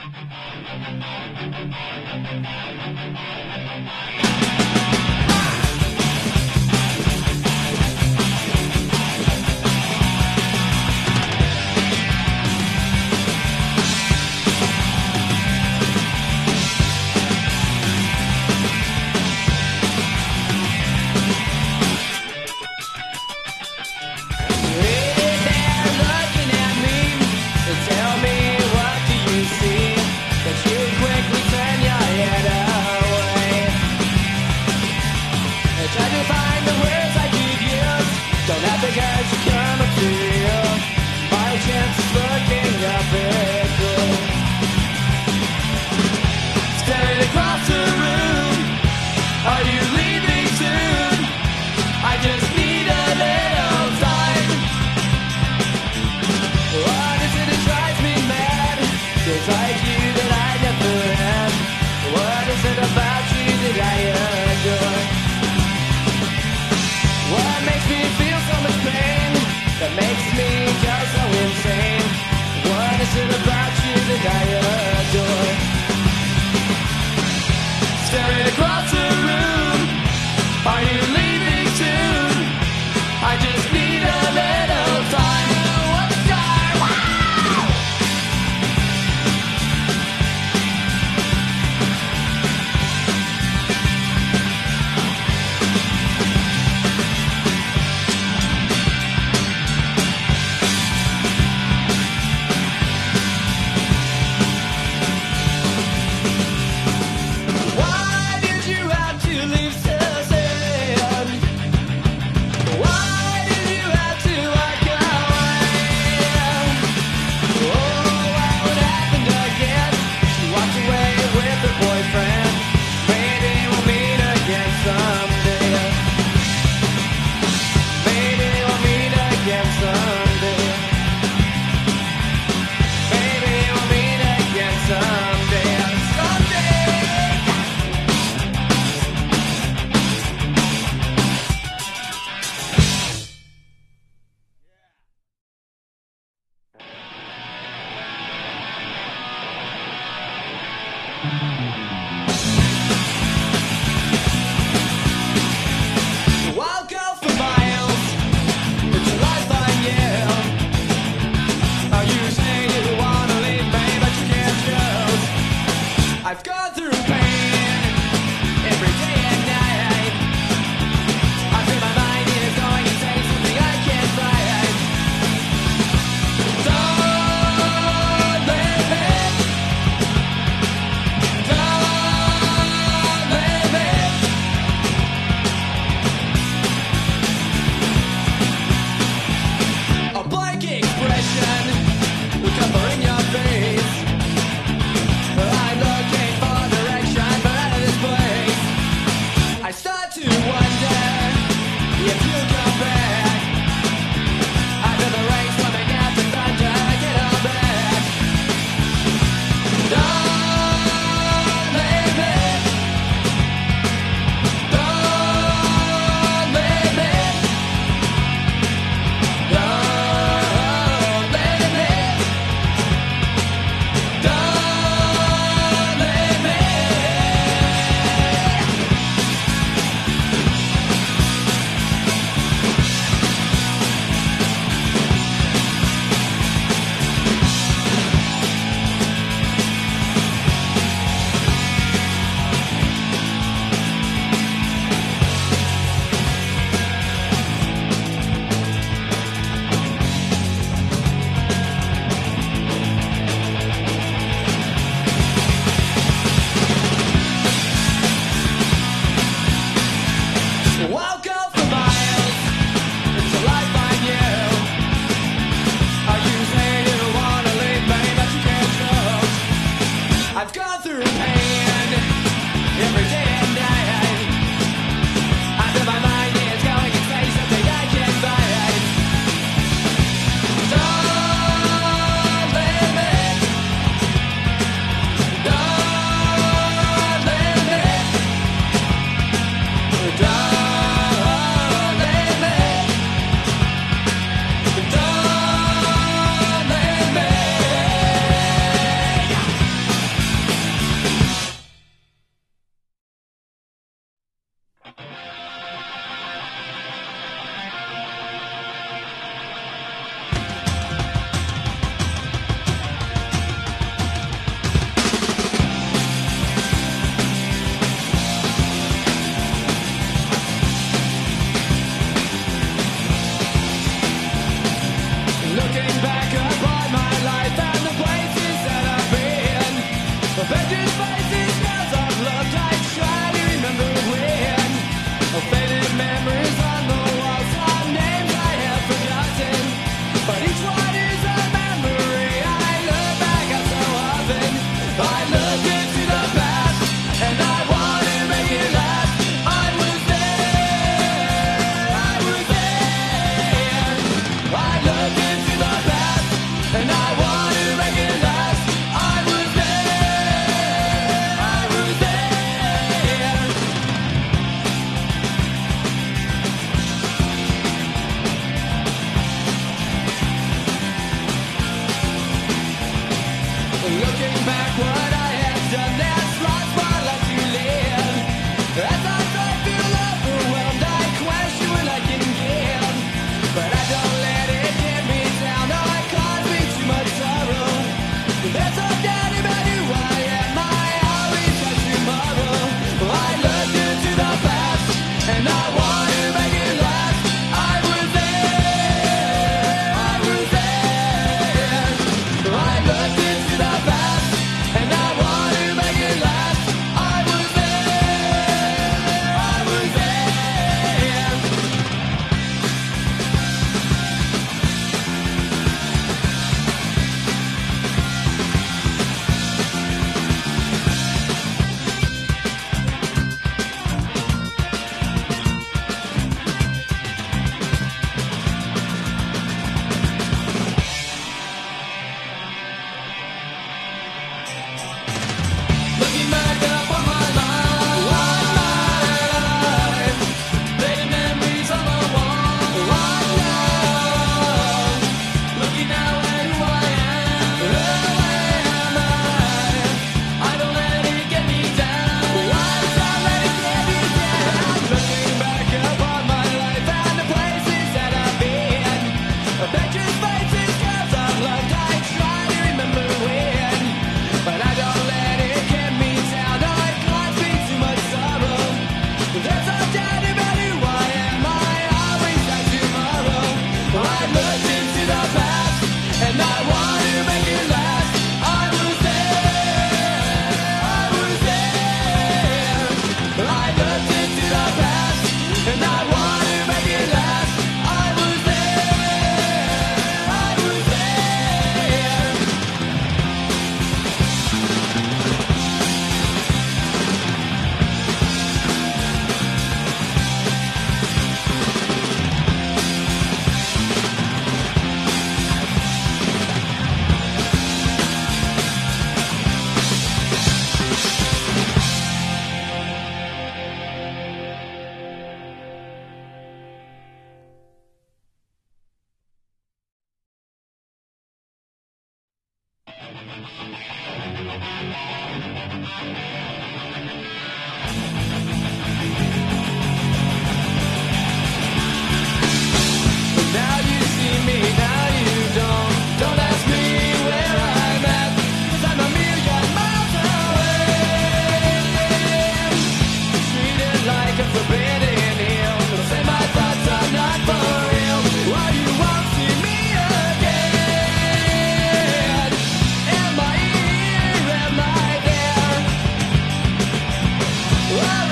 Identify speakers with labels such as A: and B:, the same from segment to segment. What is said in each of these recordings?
A: Don't Looking back what I have done, there's lots more left to live. As I feel overwhelmed, I question what I can give. But I don't let it get me down, no, it caused me too much sorrow. There's no doubt about who I am, I always have tomorrow. I looked into the past, and I want to make it last. I was there, I was there. I looked into the past, and I want to make it last. I was there, I was there. Looking back upon my life, fading memories on the wall. Looking now at who I am. I don't let it get me down. I don't let it get me down. Looking back upon my life and the places that I've been, pictures, faces, girls I've loved. I try to remember when, but I don't let it get me down. No, it caused me too much sorrow. There's no doubt about who I am. I always have tomorrow. I looked into the past, and I want to make it last. I was there, I was there. I looked into the past, and I want to make it last. I was there, I was there. Now you see me, now you don't. Don't ask me where I'm at, 'cause I'm a million miles away. Treated like a forbidden hill. Say my thoughts are not for real. Why you won't see me again? Am I here? Am I there? Oh,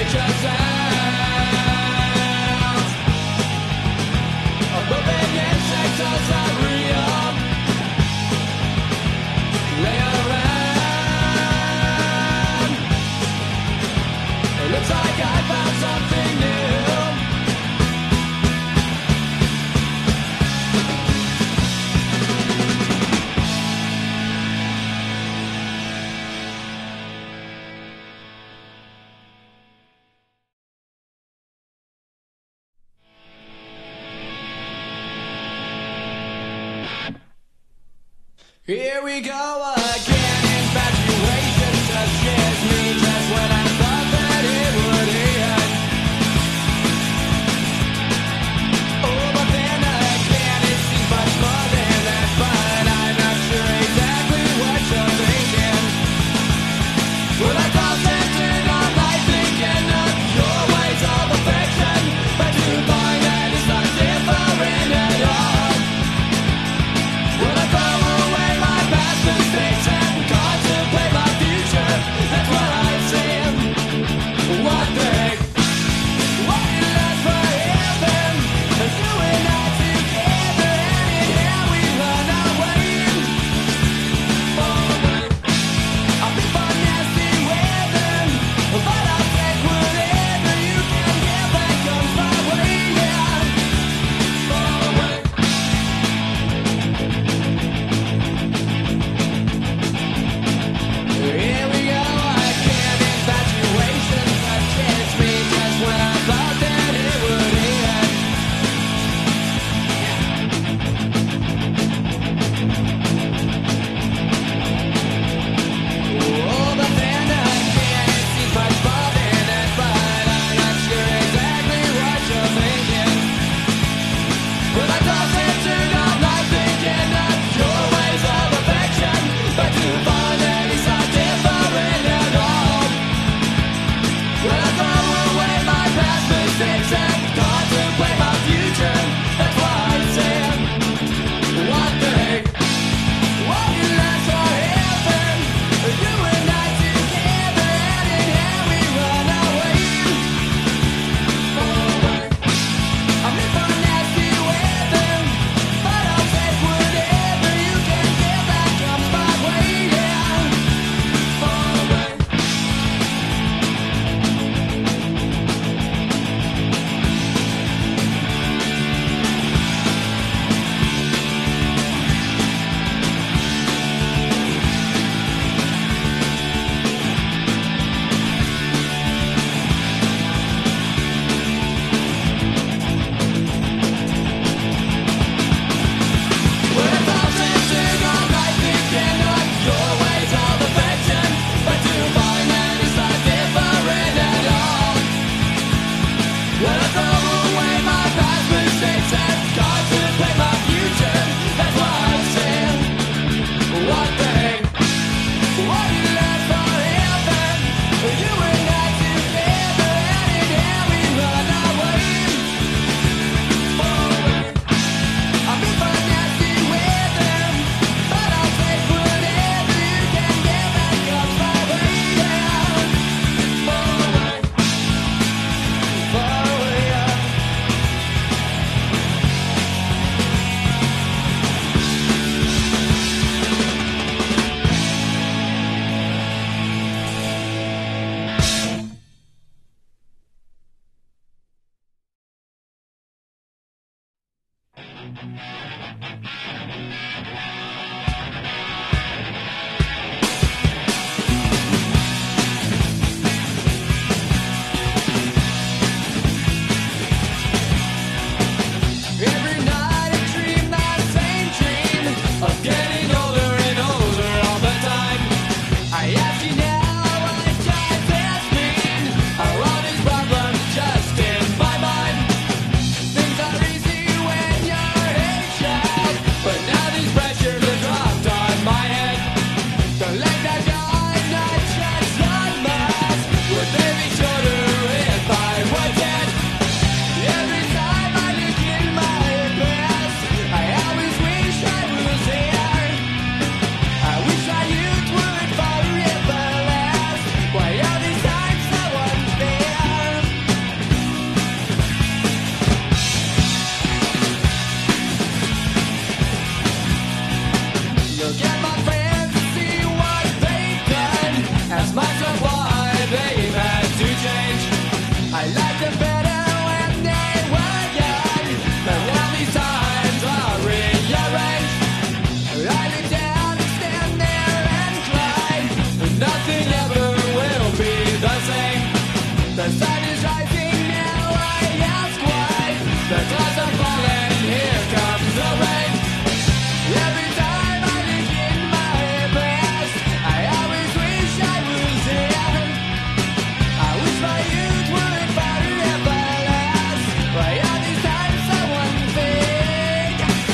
A: nature sounds. Bumping insects are so real. Lay around. It looks like I found something new. Here we go again, infatuation just scares me just when I thought that it would end. Oh, but then again, it seems much more than that, but I'm not sure exactly what you're thinking. Well, I tossed and turned all night thinking of your ways of affection, but to find that it's not different at all. Well, I throw away my past mistakes and contemplate my future. That's what I say. What the heck? What you last for heaven? You and I together, and in here we run away. I'll be for nasty weather, but I'll take whatever you can get that comes my way. Yeah. Here we go again, infatuation touches me just when I thought that it would end. Oh, but then again, it seems much more than that, but I'm not sure exactly what you're thinking. Well, I tossed and turned all night thinking of your ways of affection, but to find that it's not different at all. Well, I throw away my past mistakes and contemplate my future. That's why I said, what the heck? What you last for heaven? You and I together, and in here we run away. I'm in for nasty weather, but I'll take whatever you can get that comes my way. Yeah. Well, I tossed and turned all night thinking of your ways of affection, but to find that it's not different at all. Well, I throw away my past mistakes and contemplate my future. That's why I said, what the heck? What you left for heaven? You and I together, and in here we run away. I'm in for nasty weather, but I'll take whatever you can get that comes my way. Yeah. Far away, far away. Every night I dream that same dream of getting older and older all the time. I ask you now, what does this mean? Are all these problems just in my mind? Things are easy when you're a child, but now these pressures sun is rising now, I ask why. The clouds are falling, here comes the rain. Every time I look in my past, I always wish I was there. I wish my youth would forever last. Why are these times so unfair?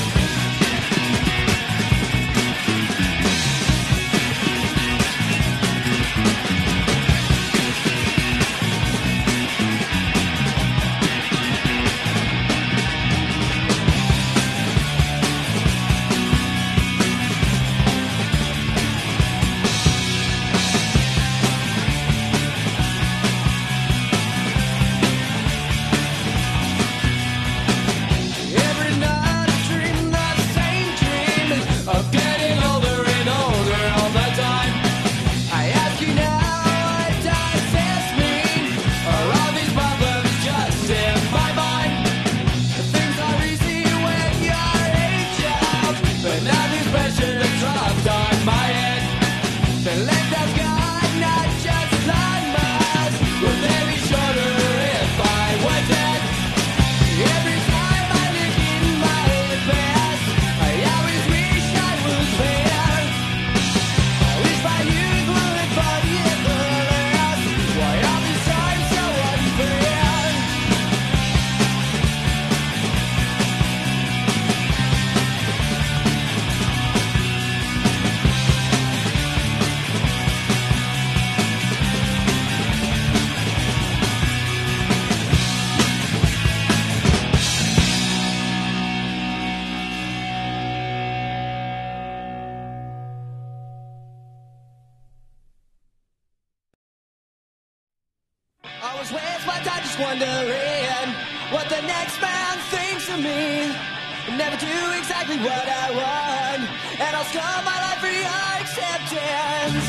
A: Every night I dream that same dream of getting older and older all the time. I ask you now, what does this mean? Are all these problems just in my mind? Things are easy when you're a child, but now this pressure has dropped on my head. The length of God, not just landmass, will they be shorter if I were dead? Every time I look in my past, I always wish I was there. I wish my youth would forever last. Why are these times so unfair? I was with my time just wondering what the next man thinks of me. Never do exactly what I want, and I'll scar my life for your acceptance.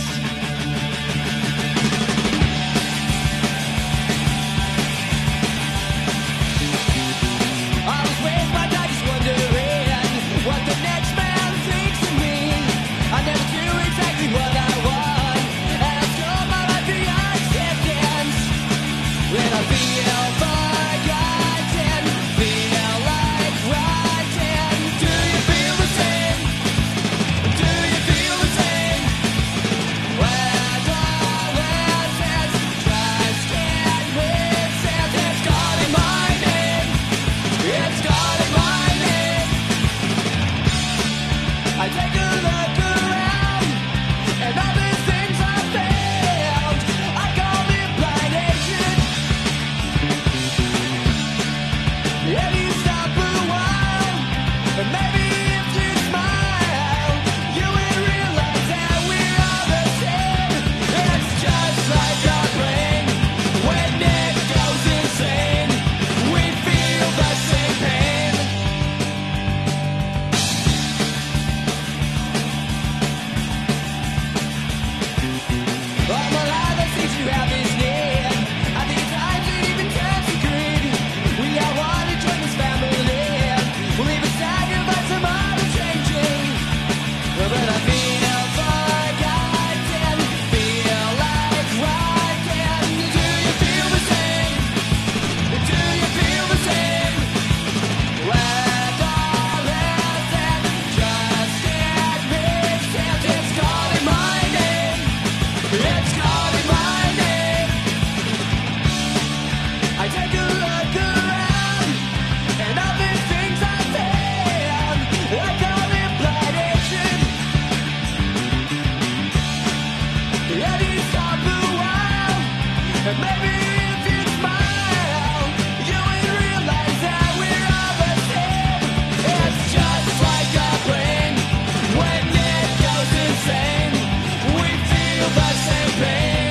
A: I was with my time just wondering what the next man thinks of me. I never do exactly what I want, and I'll scar my life for your acceptance. When I feel forgotten, feel like writing. Do you feel the same? Do you feel the same? When all this is just can't make sense. It's calling my name. It's calling my name. I take a look around, and all these things I found, I call it blind hatred. If you stop for a while, and maybe if you smile, you will realize that we're all the same. It's just like our brain when it goes insane. We feel the same pain. All my life I see you have this need. I think at times it even turns to greed. We all want to join this family. We'll even sacrifice some other changing. But I feel forgotten, feel like writing. Do you feel the same? Do you feel the same? When all is said, just can't make sense. It's calling my name. It's calling my name. I take a look around, and all these things I found, I call it blind hatred. If you stop a while, and maybe if you smile, you will realize that we're all the same. It's just like our brain when it goes insane. We feel the same pain.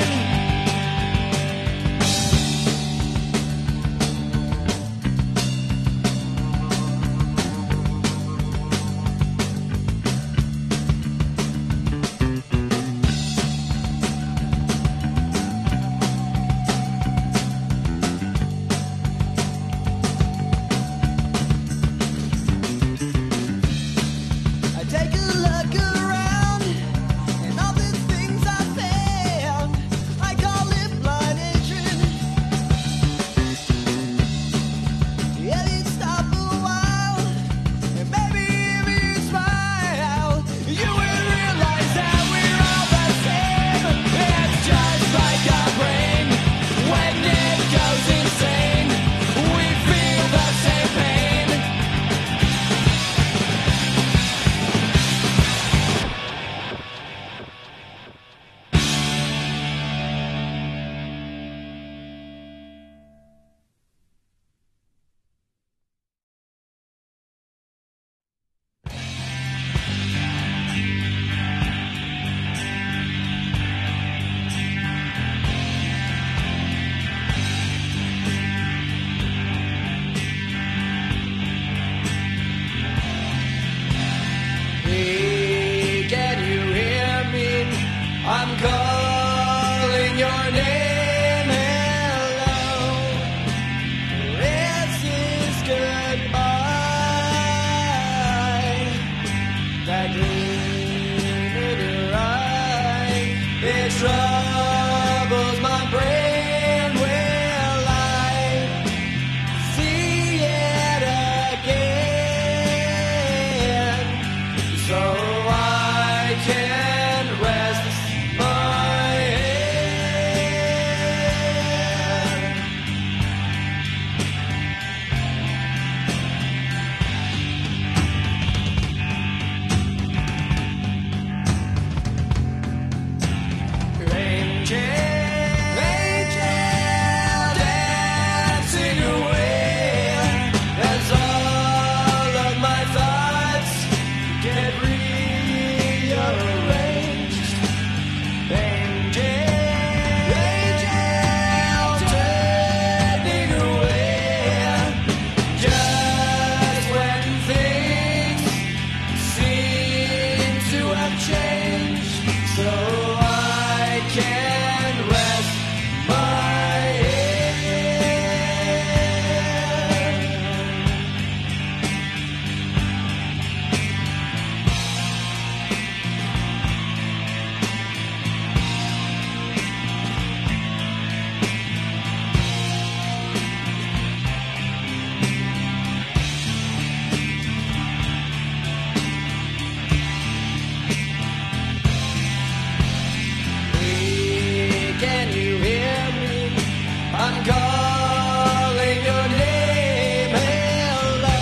A: I'm calling your name, hello,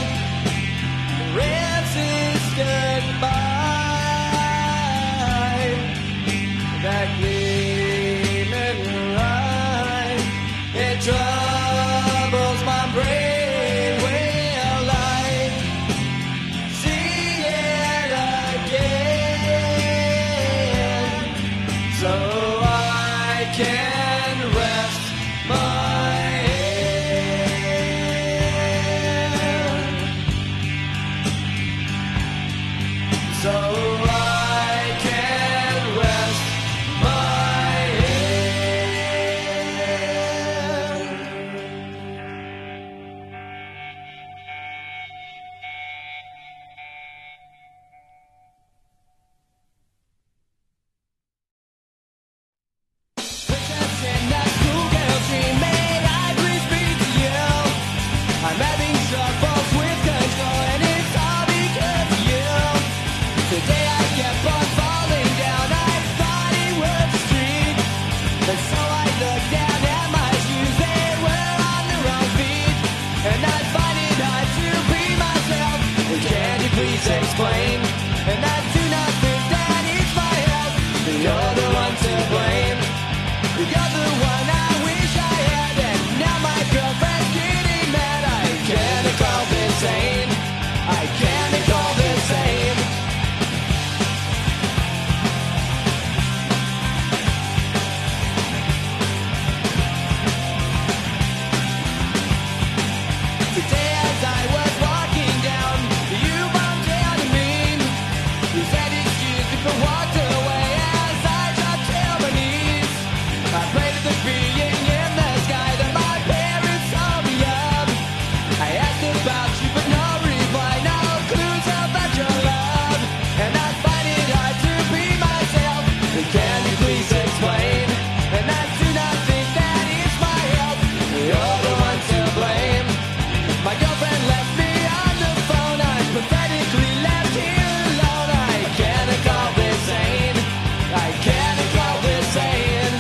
A: resisted by that gleaming light. It troubles my brain. Will I see it again? So I can rest my head. So I can rest my head. Princess in that schoolgirl dream, may I please speak to you? I'm having troubles with control, and it's all because of you. Today I kept on falling down. I thought it was a street, and so I looked down at my shoes. They were on the wrong feet, and I find it hard to be myself. Can you please explain? And I do not think that it's my help. You're the one to blame. You're the one I wish I had, and now my girlfriend's getting mad. I can't call this sane. I can't call this sane. Today as I was walking down, you bumped into me. You said excuse me but walked away as I dropped to my knees. I prayed to the being in the sky that my parents saw me up. I asked about you but no reply, no clues about your love. And I find it hard to be myself. Can you please explain? And I do not think that it's my help. You're the one to blame. My girlfriend left me on the phone. I'm pathetically left here alone. I can't call this sane. I can't call this sane.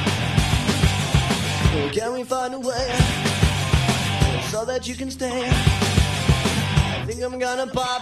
A: Can we find a way so that you can stay? I think I'm gonna pop.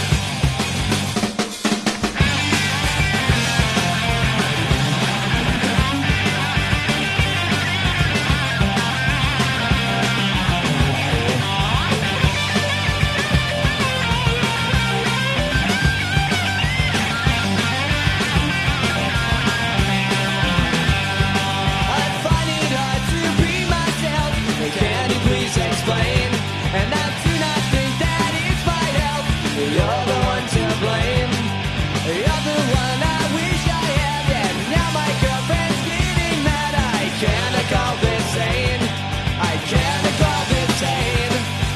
A: I find it hard to be myself. Can you please explain? And I do not think that it's my help. You're the one to blame. You're the one I wish I had, and now my girlfriend's getting mad. I can't call this sane. I can't call this sane.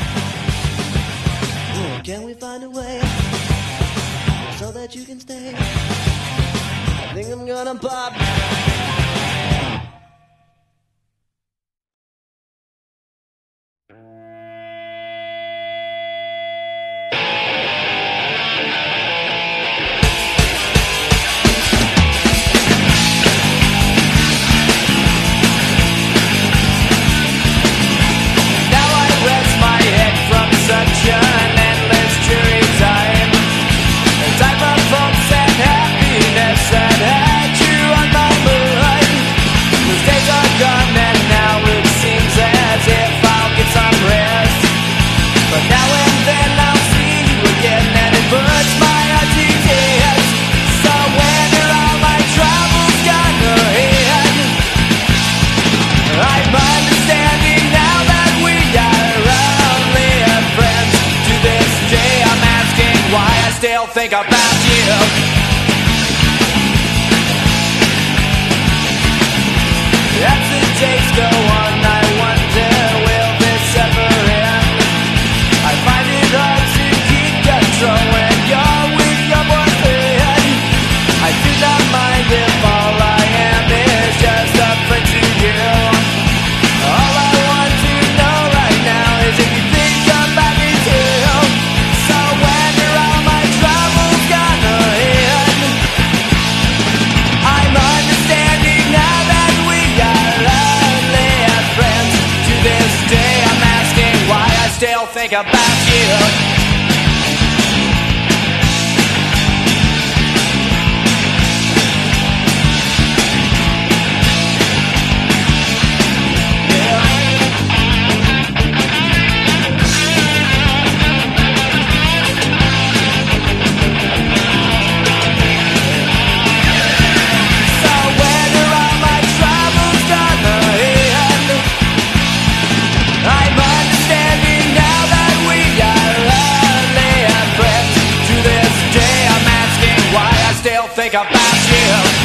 A: Can we find a way so that you can stay? I think I'm gonna pop. Now I rest my head from such an endless dreary time. A type of hopes and happiness that had you on my mind. Those days are gone and now it seems as if I'll get some rest. But now and then I'll see you again and it puts my heart to tears. So when are all my troubles gone ahead? I'm understanding now that we are only friends. To this day I'm asking why I still think about you. As the days go on, I wonder, will this ever end? I find it hard to keep control when you're with your boyfriend. I do not mind if all I am is just a friend to you. All I want to know right now is if you think about me too. So when are all my troubles gonna end? think about you. Think about you.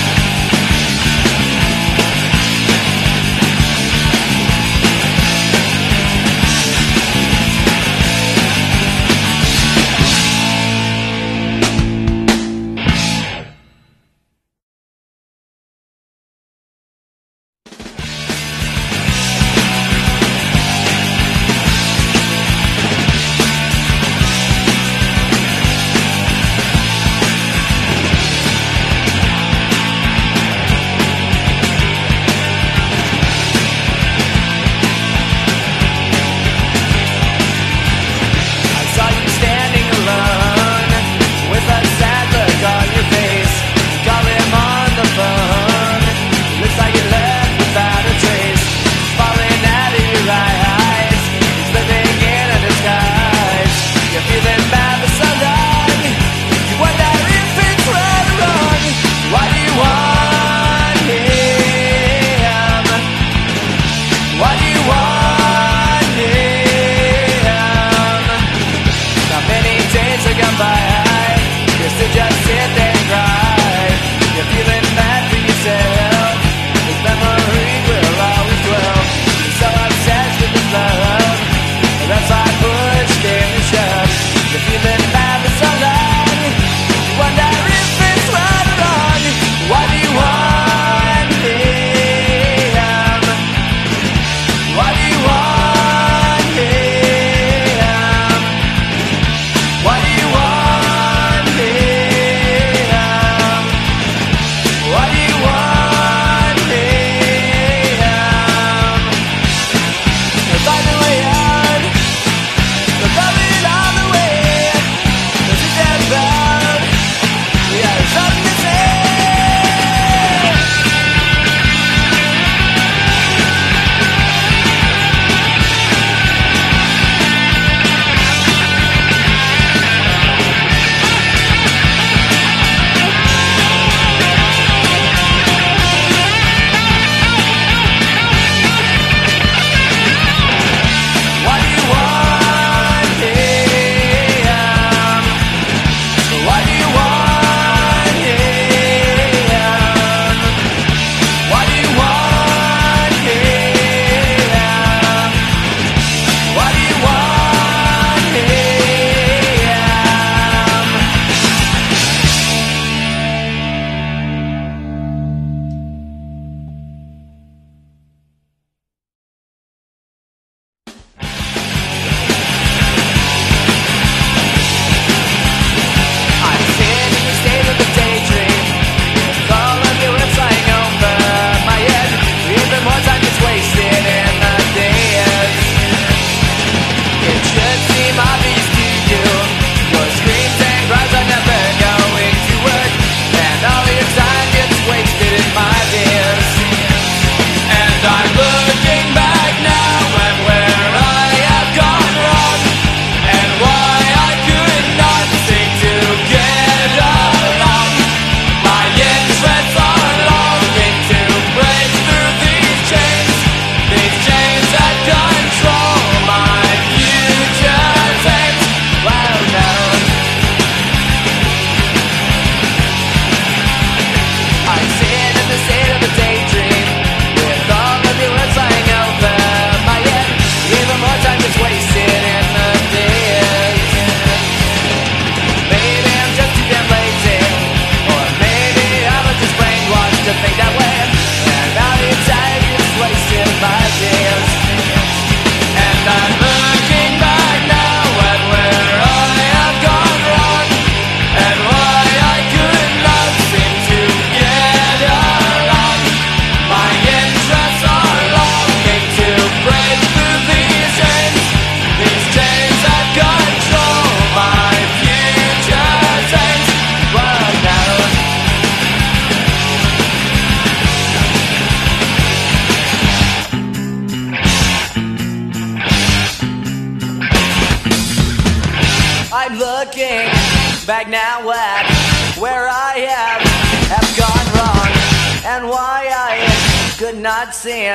A: back now at where I have gone wrong, and why I could not seem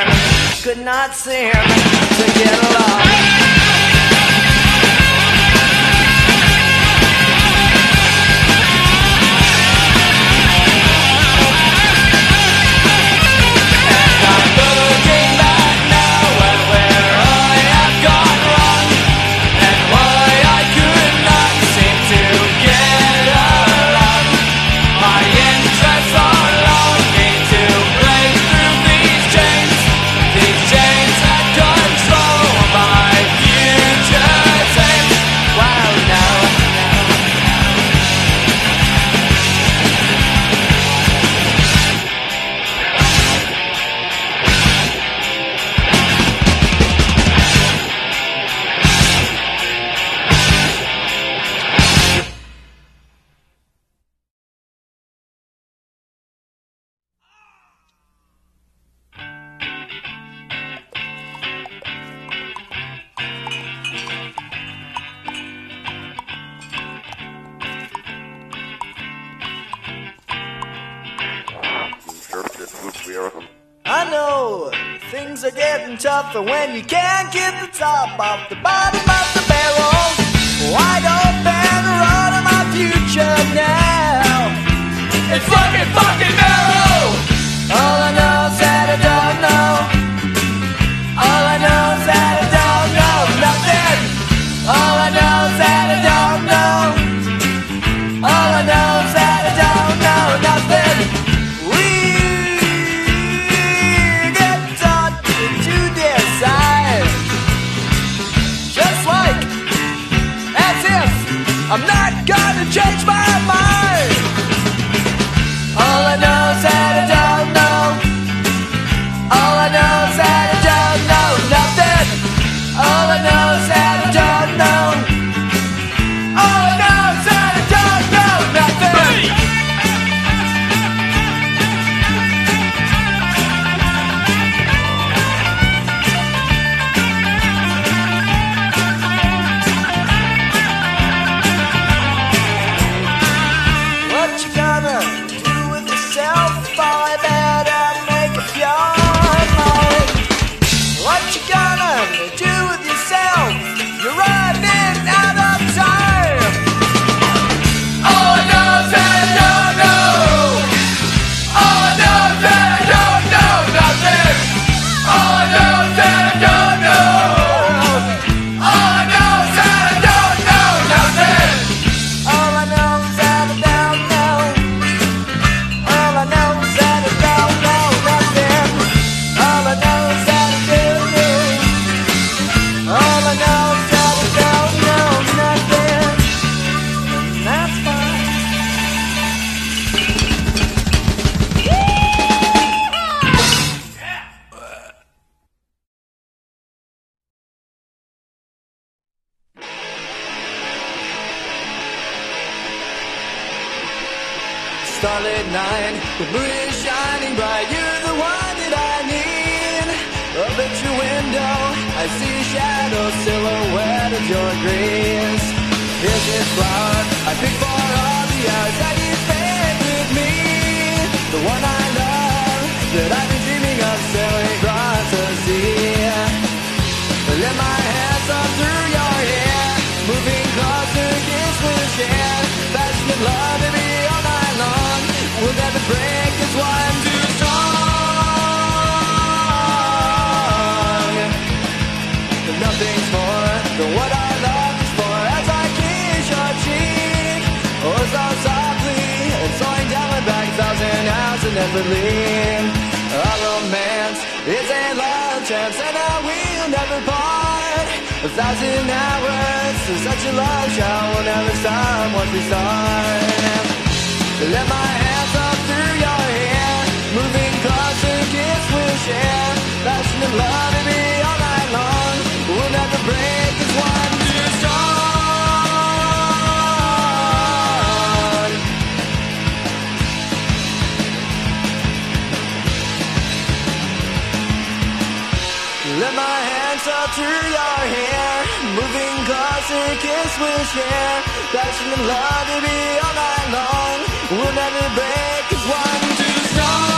A: to get along. I know things are getting tougher when you can't get the top off the bottom of the barrel. Wide open road to my future now. It's fucking narrow. All I know is that I don't know. All I know is that I don't know nothing. All I know is that I don't know. All I know is that I don't know nothing. I'm not gonna change my mind. All I know is that I don't know. All I know is that I don't know nothing. All I know is that I don't know. All I know is that I don't know nothing. What you gonna do with yourself? Boy, better make up your mind. What you gonna do with yourself? You're running out of time. All I know is that I don't know. All I know is that I don't know nothing. All I know is that I don't know. All I know is that I don't know nothing. All I know is that I don't know. All I know is that I don't know nothing. All I know is that I do know. All I know is that I don't know nothing. And that's fine. Starlit night, the moon is shining bright. You're the one that I need. Up at your window, I see a shadow silhouette of your grace. Here's this flower I picked for all the hours that you spent with me. The one I love, that I've been dreaming of sailing across the sea. Let my hands up through your hair, moving closer, kiss will share. Passion of love, baby, all night long. We'll never break this one too strong. Nothing's more than what our love is for. As I kiss your cheek, oh so softly, and slowing down my back 1,000 hours and never leave. Our romance is a love chance, and I will never part. 1,000 hours of such a love show will never stop once we start. Let my hands up through your hair, moving closer, kiss will share. Passion and love, baby, all night long. We'll never break this one too strong. Let my hands dance all through your hair. Moving closer, kiss will share. Passion and love will be all night long. We'll never break, 'cause one too strong.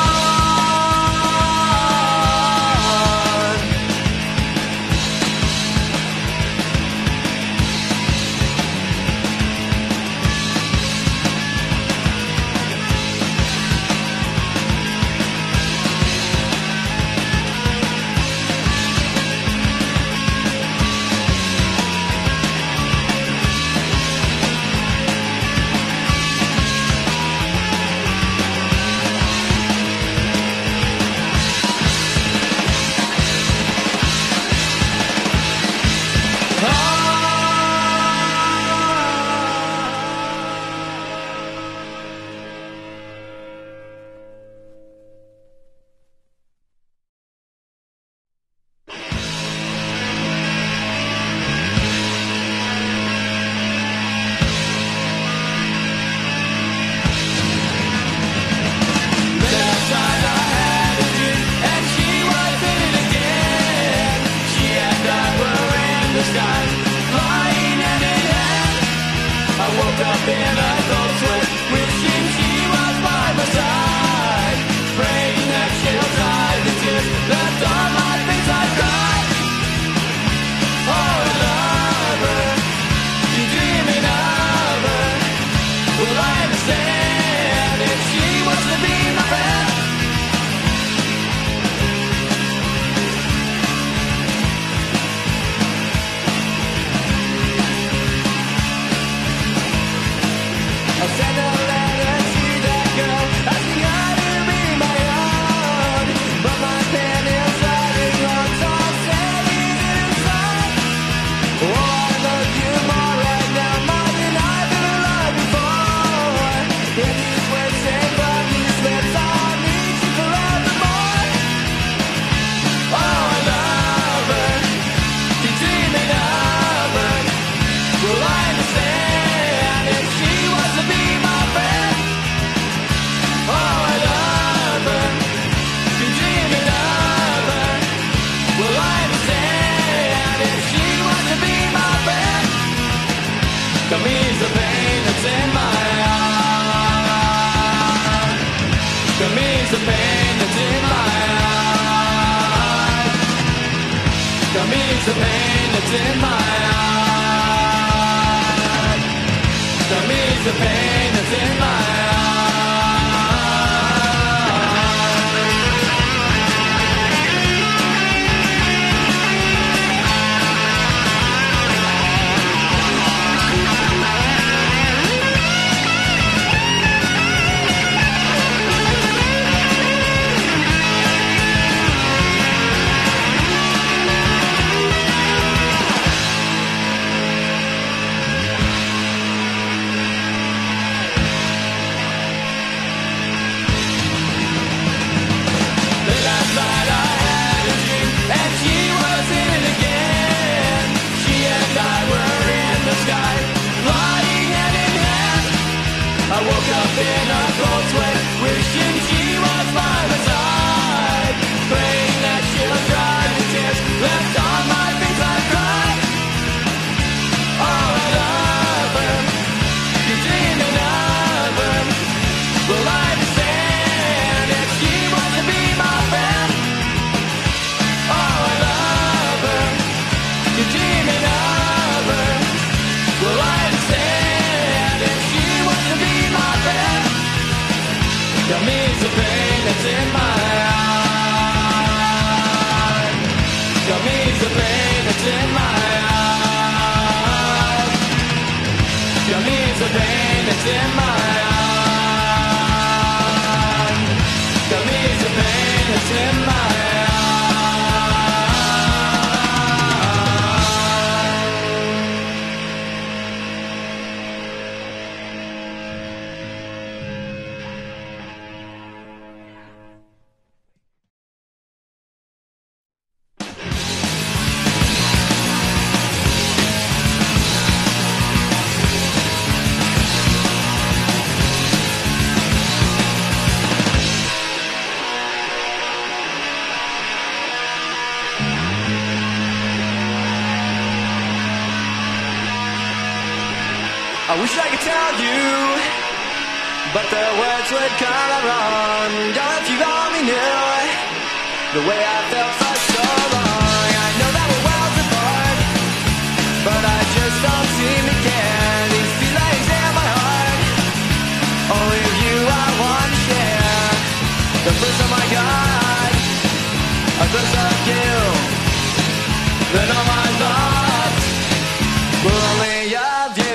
A: I wish I could tell you, but the words would come out wrong. Don't if you only knew the way I felt for so long. I know that we're worlds apart, but I just don't seem to care. These feelings in my heart, only with you I want to share. The first time I got a glimpse of you, then all my thoughts were only of you.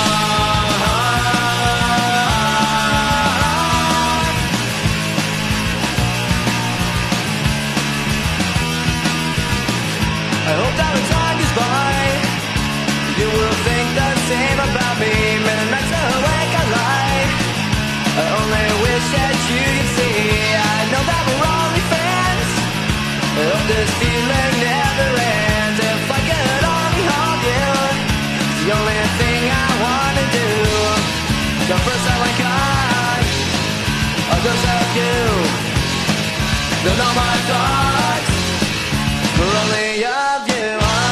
A: I hope that when time goes by, you will think the same about me. Many nights awake I lie, I only wish that you could see. I know that we're only friends, I hope this feeling never ends. If I could only hold you, it's the only thing I wanna do. The first time I got a glimpse of you, then all my thoughts were only of you.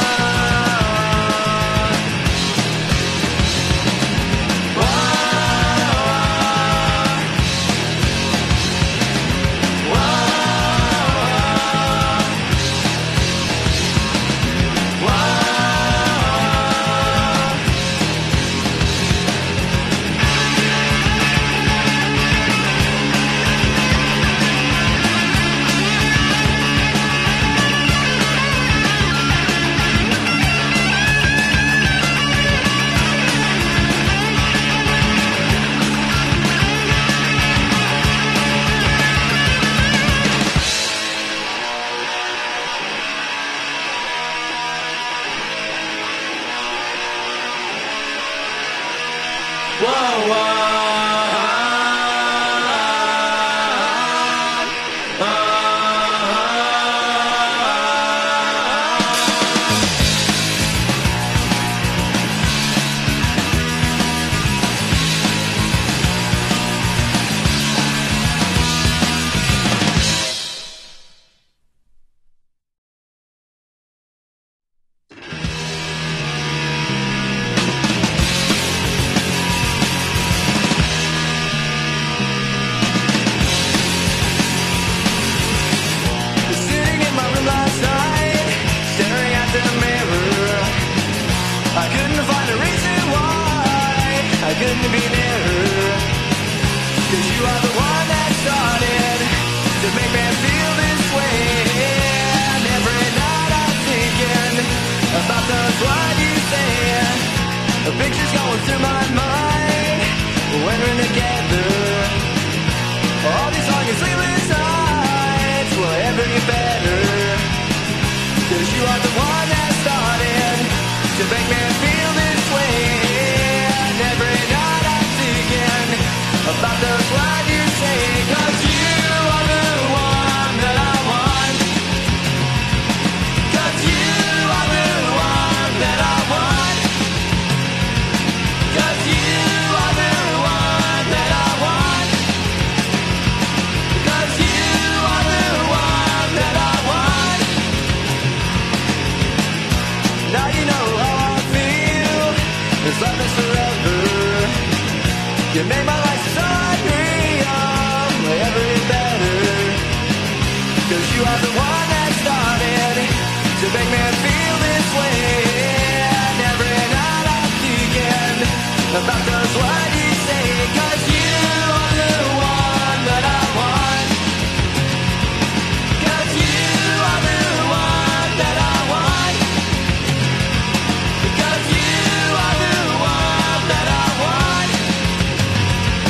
A: Pictures going through my mind when we're together. All these long and sleepless nights will ever get better, 'cause you are the one that started to make me feel this way. And every night I'm thinking about those words you say, 'cause you are the one that I want, 'cause you are the one that I want. Love is forever. You made my life so unreal, ever better. 'Cause you are the one that started to make me feel this way. And every night I'm thinking about those words you say, 'cause you are the one that I want, 'cause you are the one that I want, because you are the one that I want.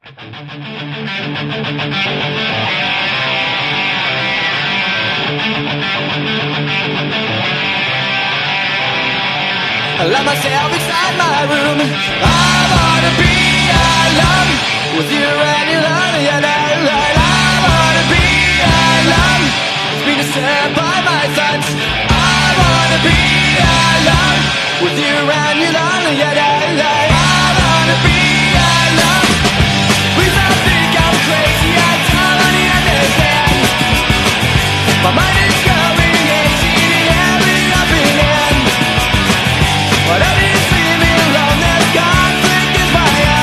A: I let myself inside my room. I wanna be alone with you and your love. Yeah, I wanna be alone. It's been disturbed by my thoughts. I wanna be alone with you and your love. Yeah, I wanna be alone. Please don't think I'm crazy. I totally understand. My mind is going eating everything up in hand. Whatever you see me alone, there's conflict in my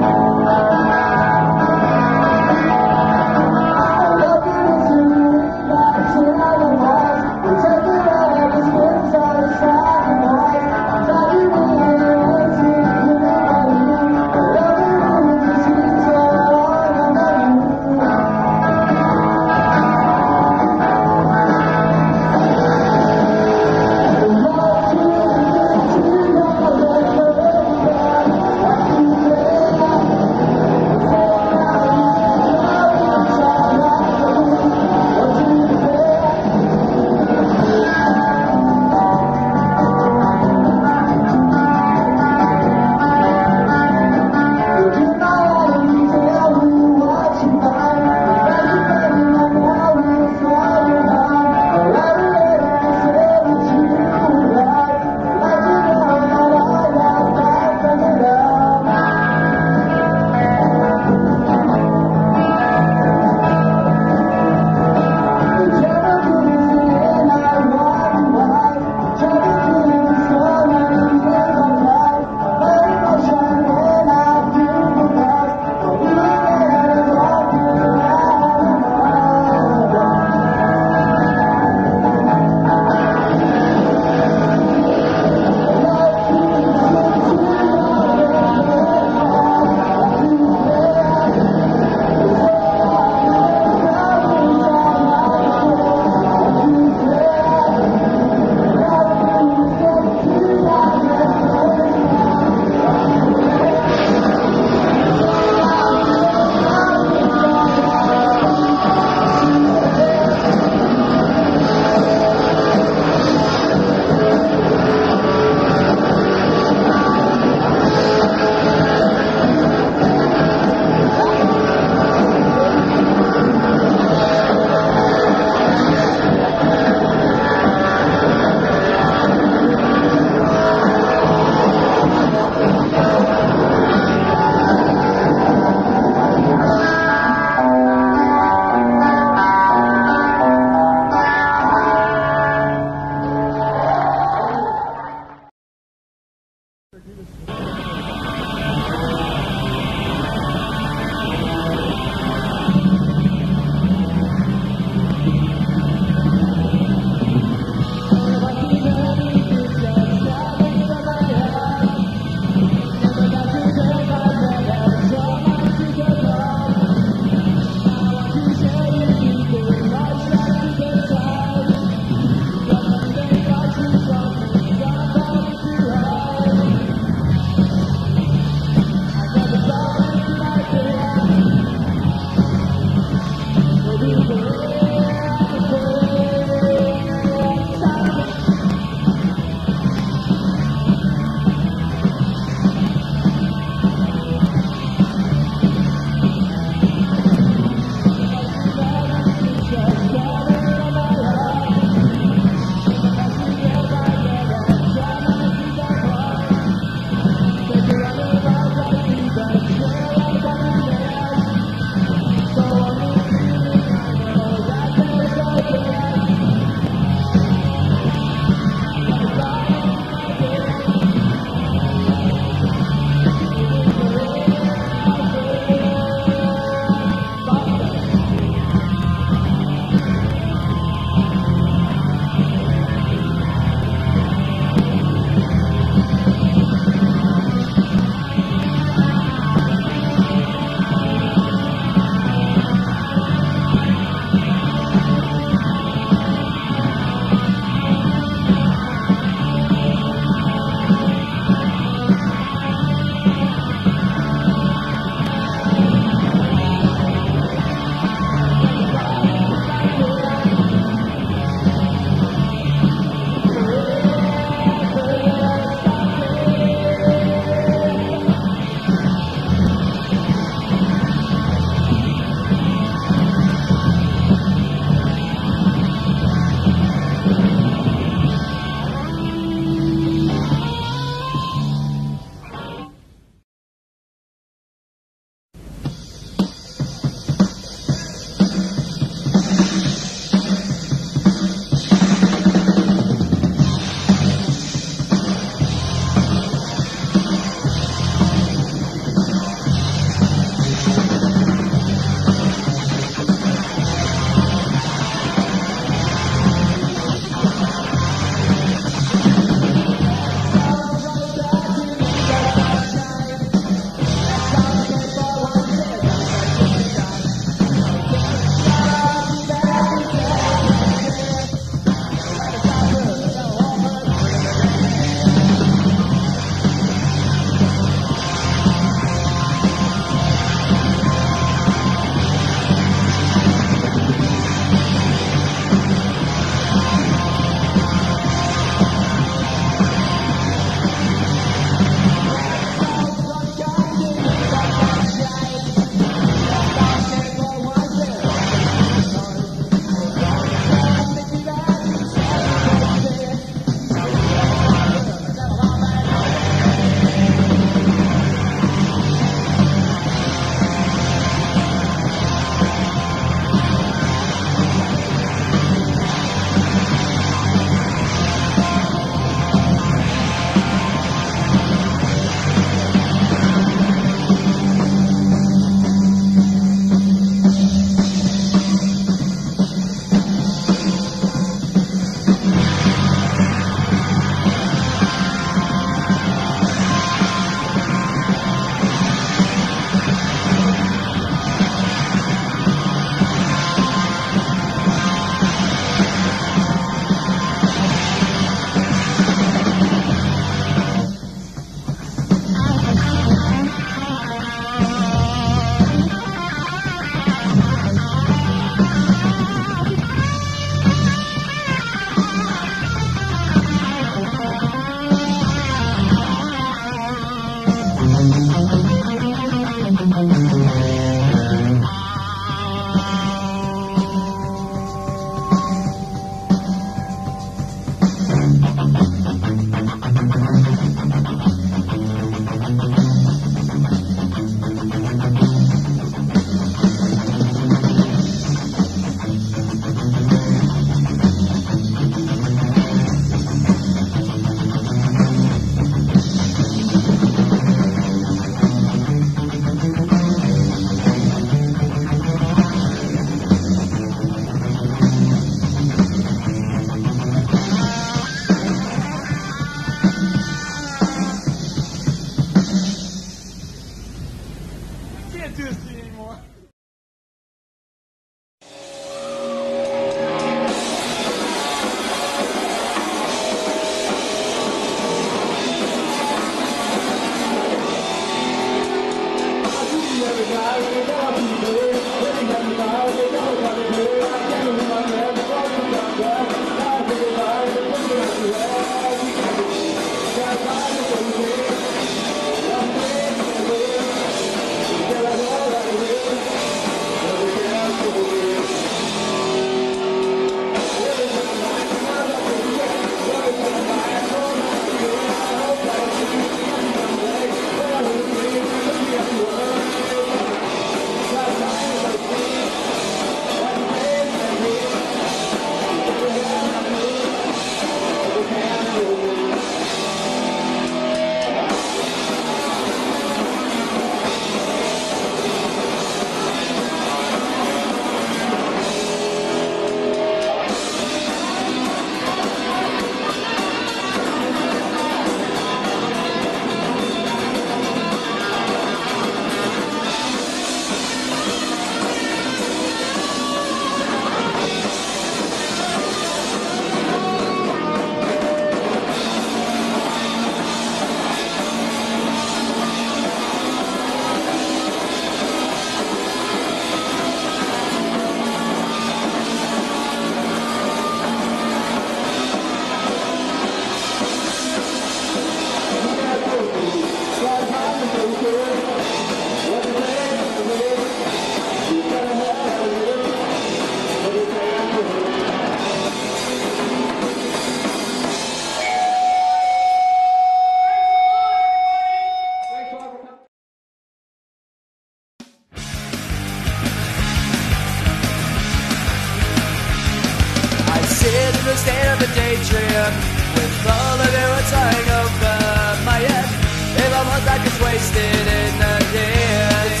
A: the state of a daydream, with all of it what's hanging over my head. If I'm hot like it's wasted in the years,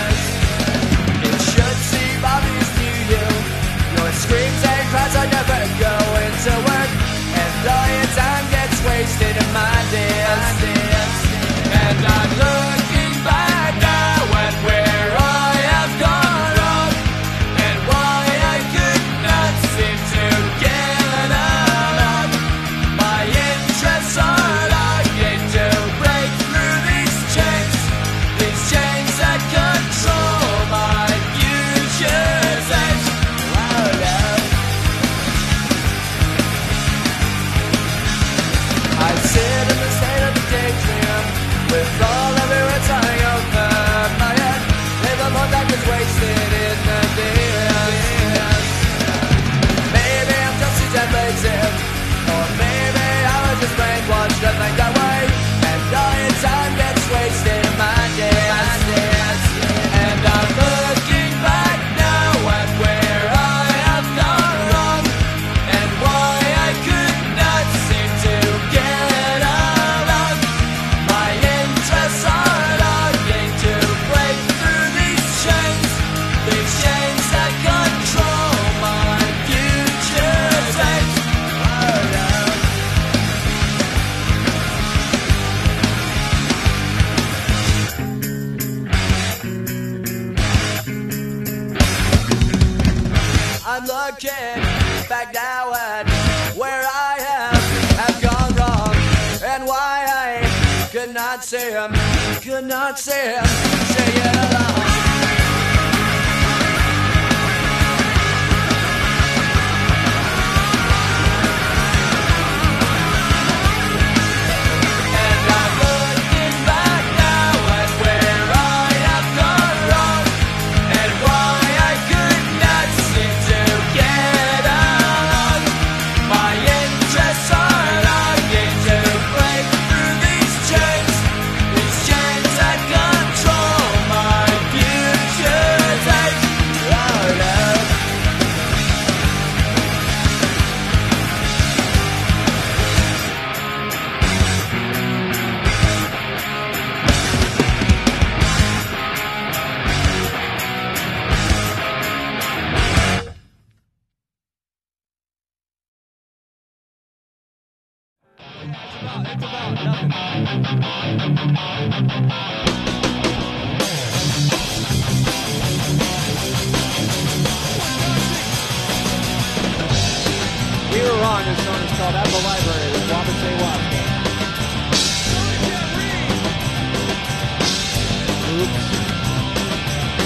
A: it should seem obvious to you. Your screams and cries are never going to work, and all your time gets wasted in my dance. And I'm looking back now at where I have gone wrong, and why I could not seem to get along. My interests are longing to break through these chains that control my future's aims. I sit in the state of a daydream, with all of it what's hanging over my head. Live a month that was wasted in the days. Maybe I'm just too damn lazy, or maybe I was just brainwashed to think that way, and all your time gets wasted in my days. And I'm looking back now at where I have gone wrong, and why I could not seem to get along. My interests are longing to break through these chains that control my future's aims. I'm looking back now at where I have gone wrong, and why I could not see him, say it along. And I'm looking back now at where I have gone wrong, and why I could not seem to get along. My interests are longing to break through these chains that control my future's aims. Oh, love. It's about nothing. We Were Wrong is known as called At the Library with Robert J. Watt. Oops.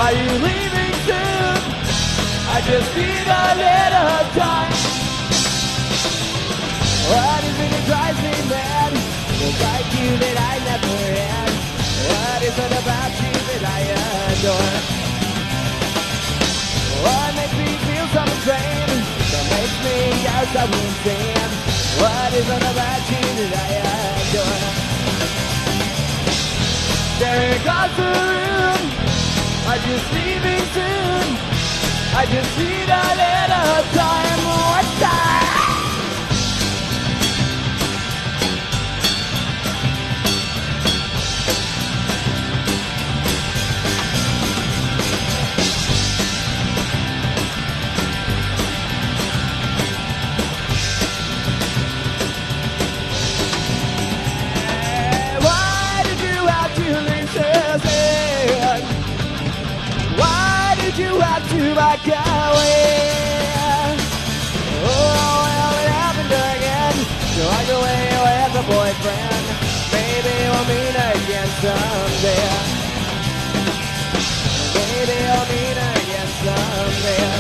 A: Are you leaving soon? I just need a little time. What is it that drives me mad? It's like you that I never had. What is it about you that I adore? What makes me feel so strange? That makes me go so insane. What is it about you that I adore? Staring across the room, I'm just leaving soon. I just need a little time. What time? You have to back away. Oh, well, it happened again. So I go away with a boyfriend. Maybe we'll meet again someday. Maybe we'll meet again someday.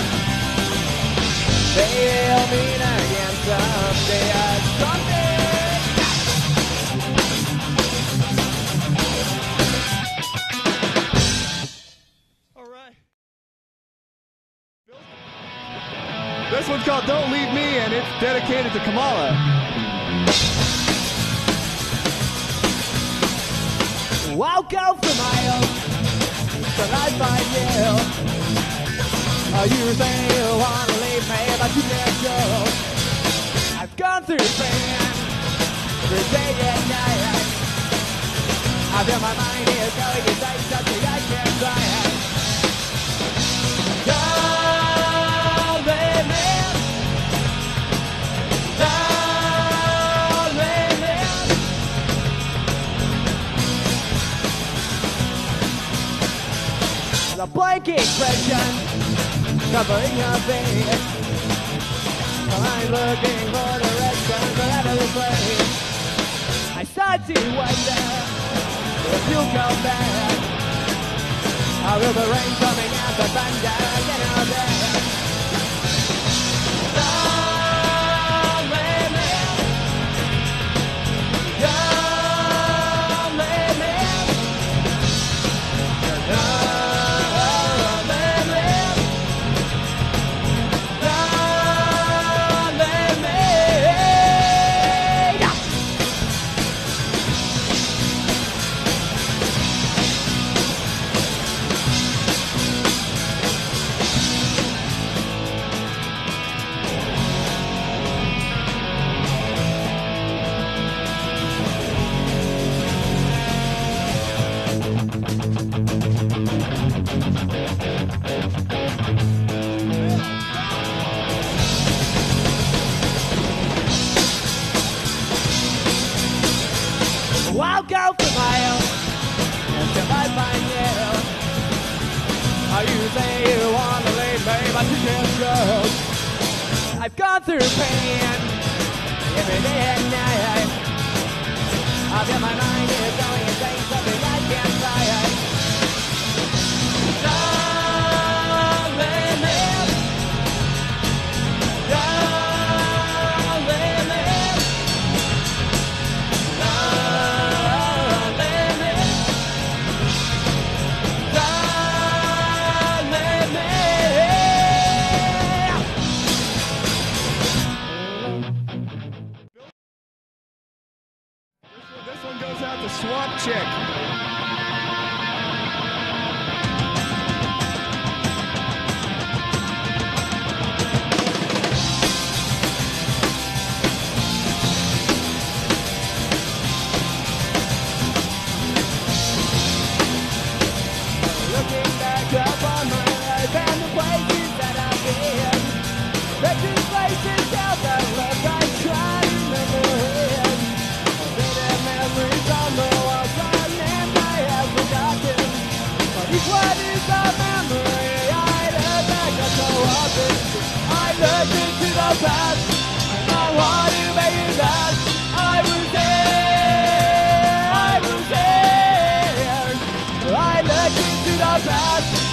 A: Maybe we'll meet again someday. Someday.
B: This one's called Don't Leave Me, and it's dedicated to Kamala.
A: I'll go for miles till I find you. You say you wanna leave me, but you can't go. I've gone through pain every day and night. I feel my mind is going to say something I can't try it. Don't leave me. Don't leave me. The blank expression covering your face. I'm looking for direction, but out of this place. I start to wonder if you'll come back. Or will the rain coming out the thunder get out there? Don't leave me. Don't leave me. Don't leave me. Don't leave me. I'll go for miles until I find you. Oh, you say you wanna leave me, but you can't go. I've gone through pain every day and night. I feel my mind is going and saying something I can't try it. Don't leave me. Don't leave me. Don't leave me. Don't leave me.
B: This one goes out to Swamp Chick.
A: Looking back up on my life and the places that I've been. Precious places out that left I try to remember it. Faded memories on the walls are names I have forgotten. But each one is a memory I look back at so often. I look into the past and I want to make it last. I was there, I was there. I look into the past.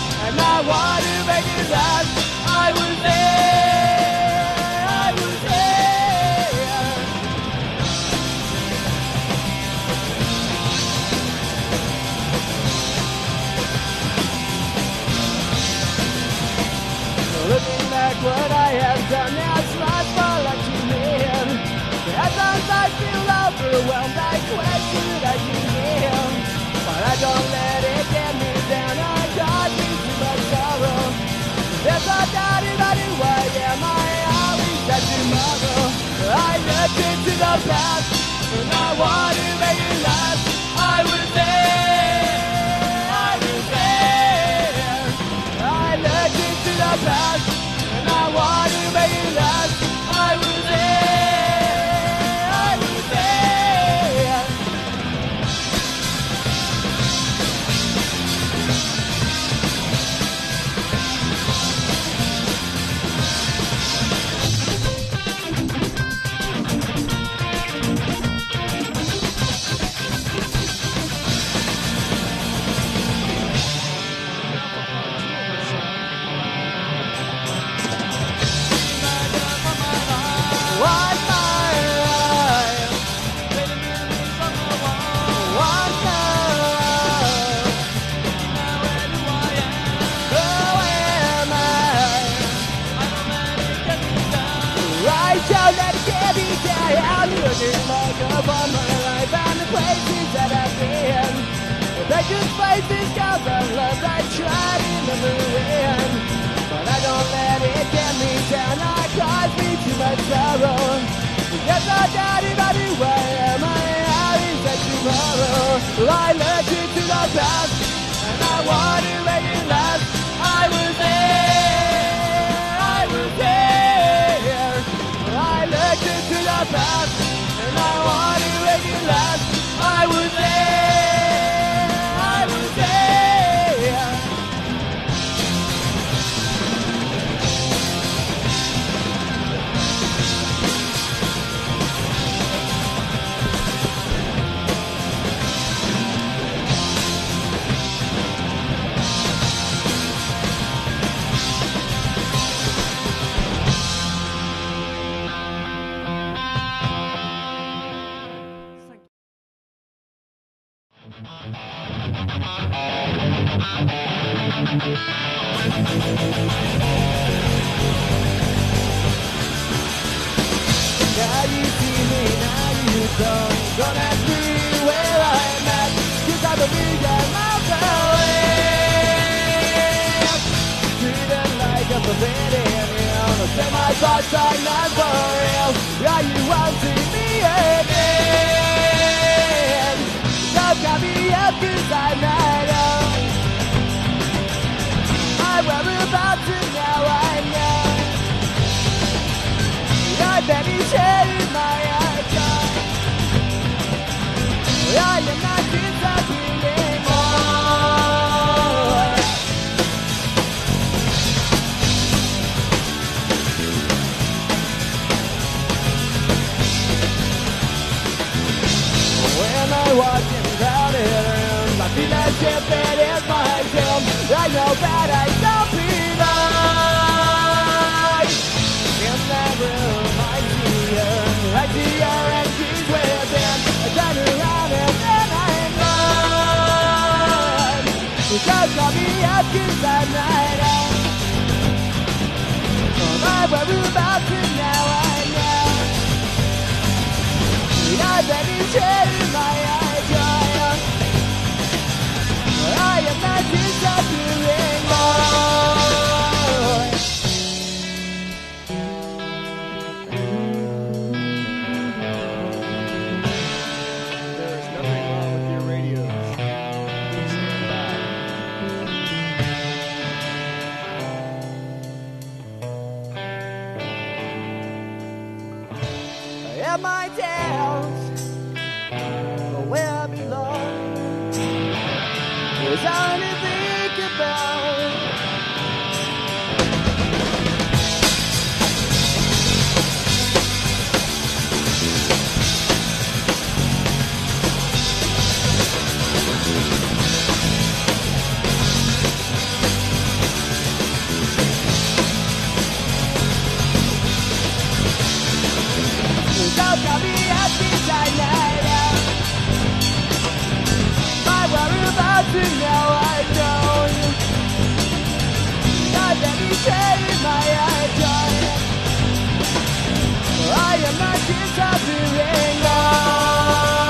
A: overwhelmed, I question that I can hear. But I don't let it get me down, I got me too much sorrow. There's no doubt about who I am, I always got tomorrow. I looked into the past, and I want to make it last. I was there, I was there. I looked into the past, and I want to make it last. I was there, I was there. Upon my life and the places that I've been, they're good places, cause I love, I try to remember when. But I don't let it get me down, I cause me too much sorrow. There's no doubt about who I am, I always like tomorrow. I look into the past, and I want to make it last. I was there, I was there. I looked into the past, and I want to make it last. I was there, I was there. Now you see me, now you don't ask me where I'm at, 'cause I believe I'm out away. Treated like a forbidden hill, say my thoughts are not for real. Yeah, you won't see me again. Don't got me up 'cause I'm not on. I worry about you now, I know. I bet he's in my eyes. I am not disappearing anymore. When I walk in crowded rooms, I feel as if it is my doom. I know that I don't belong in that room. I see her and she's with him. I turn around and then I'm gone. Don't call me up 'cause I'm not out. My whereabouts and now I know. I bet he's in my eyes. I am not disappearing more. My doubts where I belong is all to think about. Don't tell me I'm beside now. My whereabouts and now I don't. God, let me say my eyes on. I am not disappearing.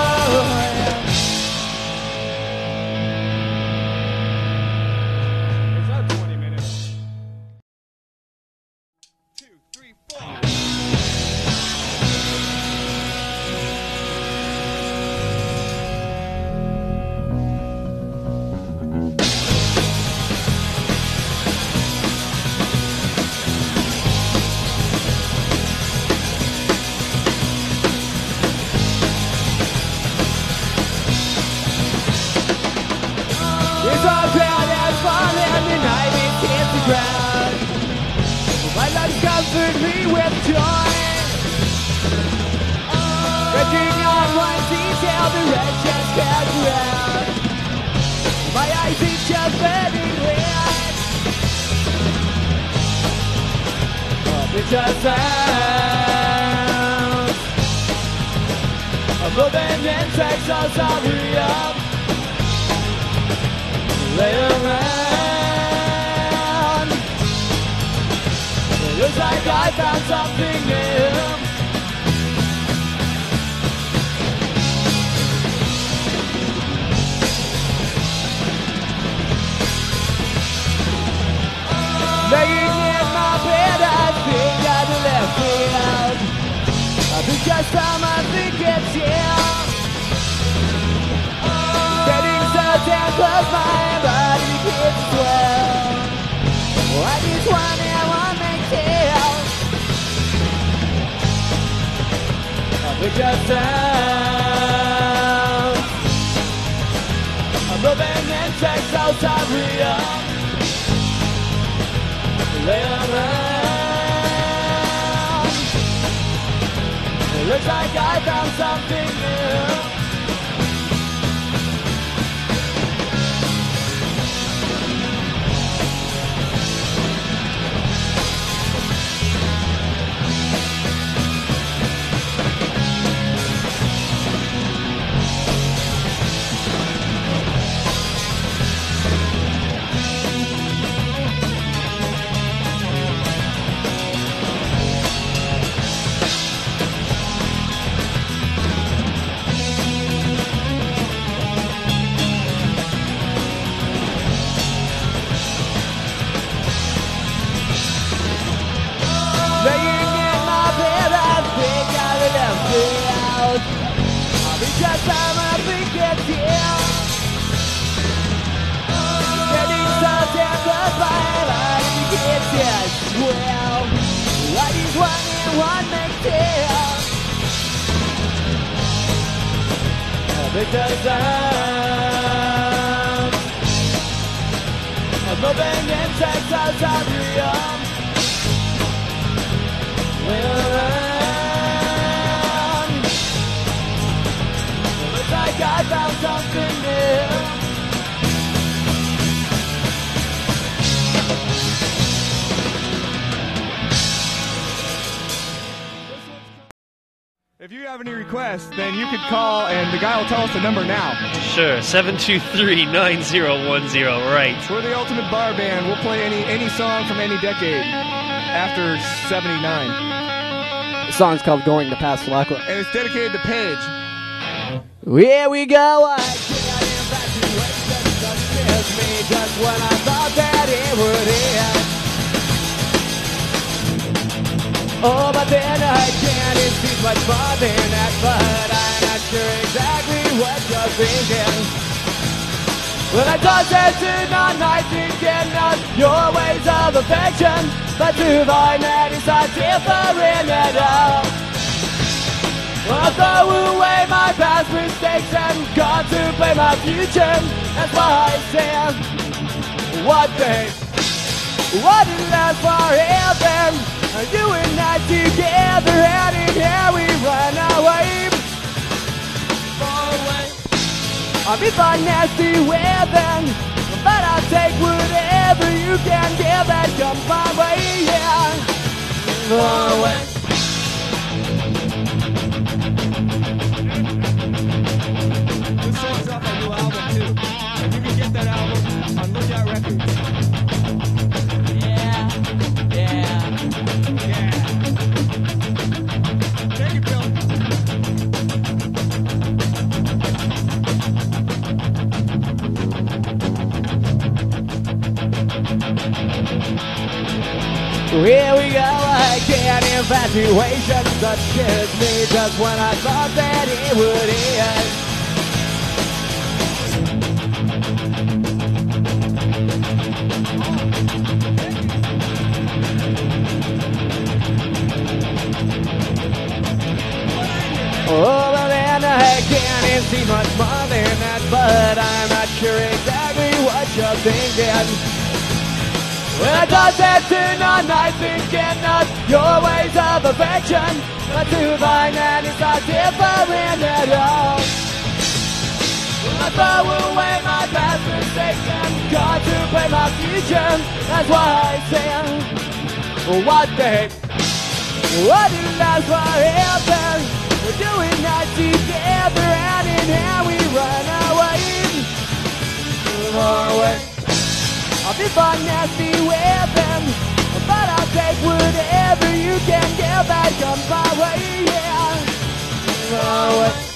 A: It's all ground and falling and I hit the ground. My life comfort me with joy. Touching on one detail, the rest just can't around. My eyes each just burning red. It just sounds of moving insects all sorry up. Lay around. It looks like I found something new. Laying in my bed, I think I'd left me out. I think just time I think it's here. Getting so damn close, my body gets swell. I just want it, I want me tell. It just sounds I'm moving insects outside real. Lay around. It looks like I found something new. Laying in my bed, I think I left it out. Because time I think it's here. Getting so damn close, my body gets as well. I just want it, one make tell. Because I'm moving insects outside real. Around. Looks like I found something new.
B: If you have any requests, then you could call, and the guy will tell us the number now.
C: Sure, 723-9010, right.
B: We're the ultimate bar band. We'll play any song from any decade after 79.
D: The song's called Going to Past Flacco.
B: And it's dedicated to Paige.
A: Here we go again. Me just when I thought that it would end. Oh, but then again, it seems much more than that. But I'm not sure exactly what you're thinking. Well, I tossed it to the night, thinking of your ways of affection, but to find that it's not different at all. Well, I throw away my past mistakes and contemplate my future. That's why I said, what day? What did last forever? You and I together, and in here we run away. Far away. I'm in my nasty weather, but I'll take whatever you can give that comes my way, yeah. Far away.
B: This song's off our new album, too. And you can get that album on Lookout Records.
A: Yeah.
B: Take it, Bill.
A: Here we go again. situation that scared me just when I thought that it would end. Oh, well then I can't see much more than that, but I'm not sure exactly what you're thinking. Well, I thought that tonight I thinking of your ways of affection, but to find that it's not different at all. Well, I throw away my past mistakes and contemplate my future. That's why I say, what the heck? What did last forever? We're doing that together, and in how we run away. I'll be fun nasty with them, but I'll take whatever you can get that comes my way, yeah.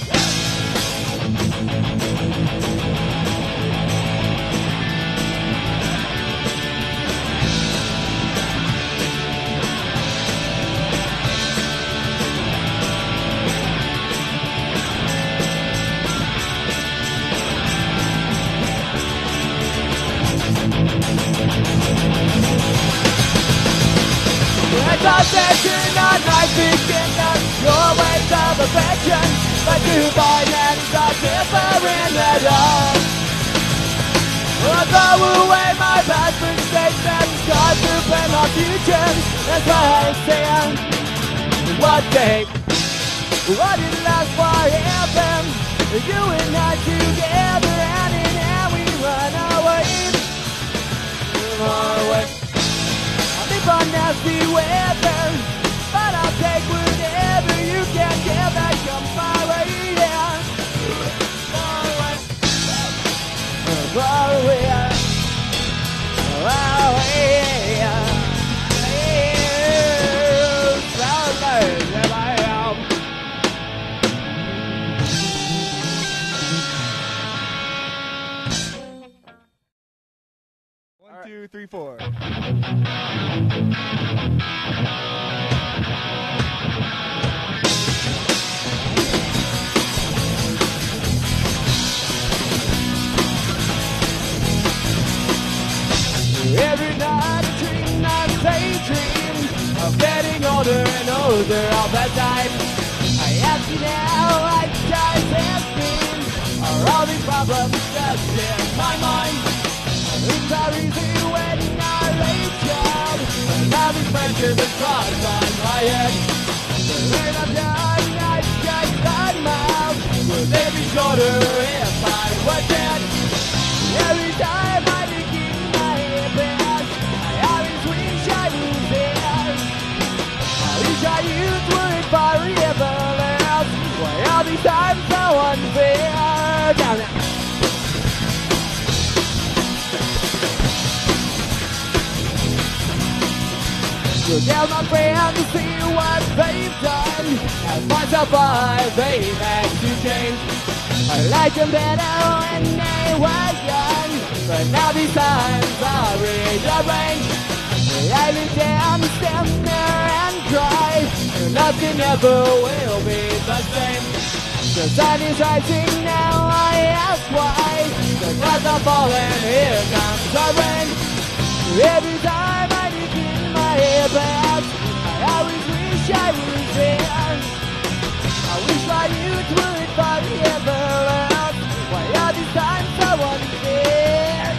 A: I thought that you're not like thinking of your ways of affection, but you find that it's not different at all. Well, I throw away my past mistakes and contemplate my future. That's why I say, what the heck? What did last forever? You and I together, and in how we run away. Fun nasty weather, but I'll take whatever you can get that comes my way, yeah. Far away, far away, far away,
B: One, two, three, four.
A: Every night I dream, I daydream of getting older and older all the time. I ask you now, I just asking, are all these problems just in my mind? Things are easy when I reach out, and now these pressures and thoughts on my head. When I'm done, I just find out, would they be shorter if I were dead? Every time I begin my head back, I always wish I was there. I wish our youth would forever last. Why all these times so unfair? Down there. Look out my friends to see what they've done. As myself they've had to change. I liked them better when they were young, but now these times are rearranged. I look down, stand there and cry, and nothing ever will be the same. The sun is rising now, I ask why. The clouds are falling, here comes the rain. Every time I begin my hair back, I always wish I was there. I wish my youth would forever last. Why are these times so unfair?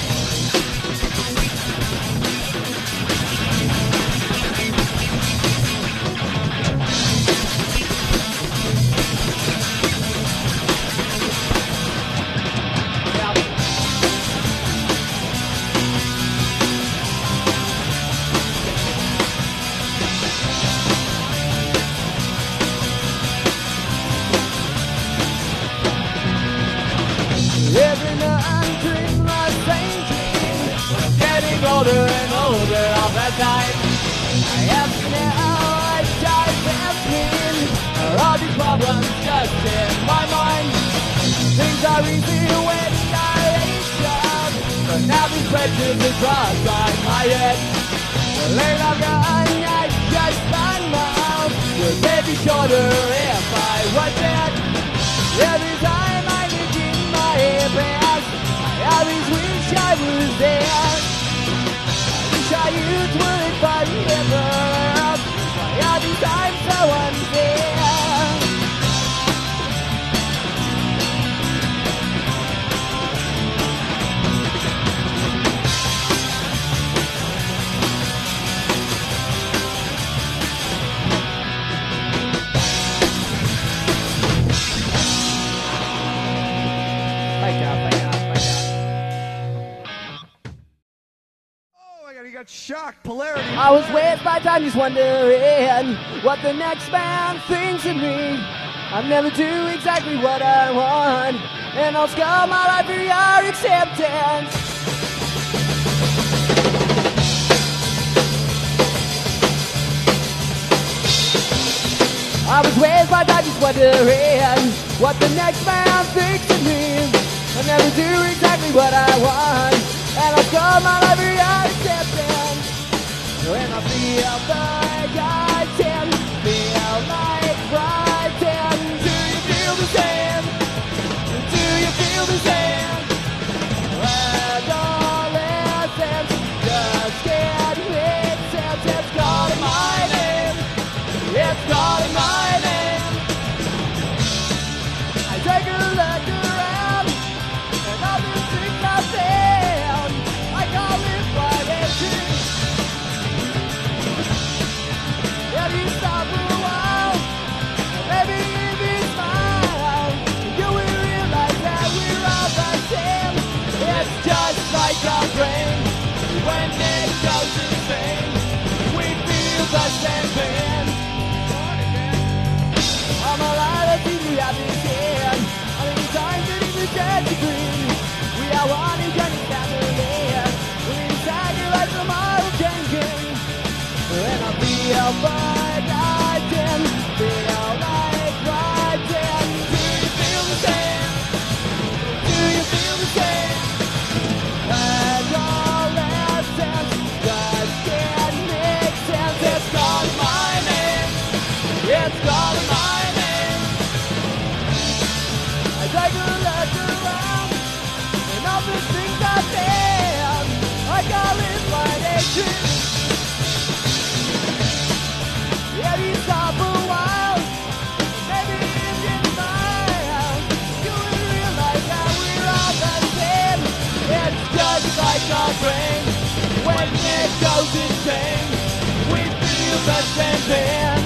A: Every night I dream the same dream, getting older and older all the time. I ask now, I just asking, are all these problems just in my mind? Things are easy when I reach up, but now these pressures and drops on my head. The late I'm gone, I just find out,
B: got shocked. Polarity.
D: I was wasting my time just wondering what the next man thinks of me. I never do exactly what I want, and I'll scar my life for your acceptance. I was wasting my time just wondering what the next man thinks of me. I never do exactly what I want, and I'll scar my life for your acceptance. When I feel like I can, feel like frightened. Do you feel the same? Do you feel the same? Adolescence just can't make sense. It's calling my name. It's calling my name. I take a look around, and all the things I found, I call it frightened. If you stop for a while, maybe if you smile, you will realize that we're all the same. It's just like our brain, when it goes insane, we feel the same thing. I'm alive, I see you have this hand. I mean, times that even dead to green. We are one eternity family. We sacrifice tomorrow changing. When I feel like I can, feel like I can. Do you feel the same? Do you feel the same? Adolescence just can't make sense. It's calling my name. It's calling my name. I take a look around, and all the things I found, I call it frightened. If you stop a while, maybe if you smile, you will realize that we're all the same. It's just like our brain, when it goes insane, we feel the same thing.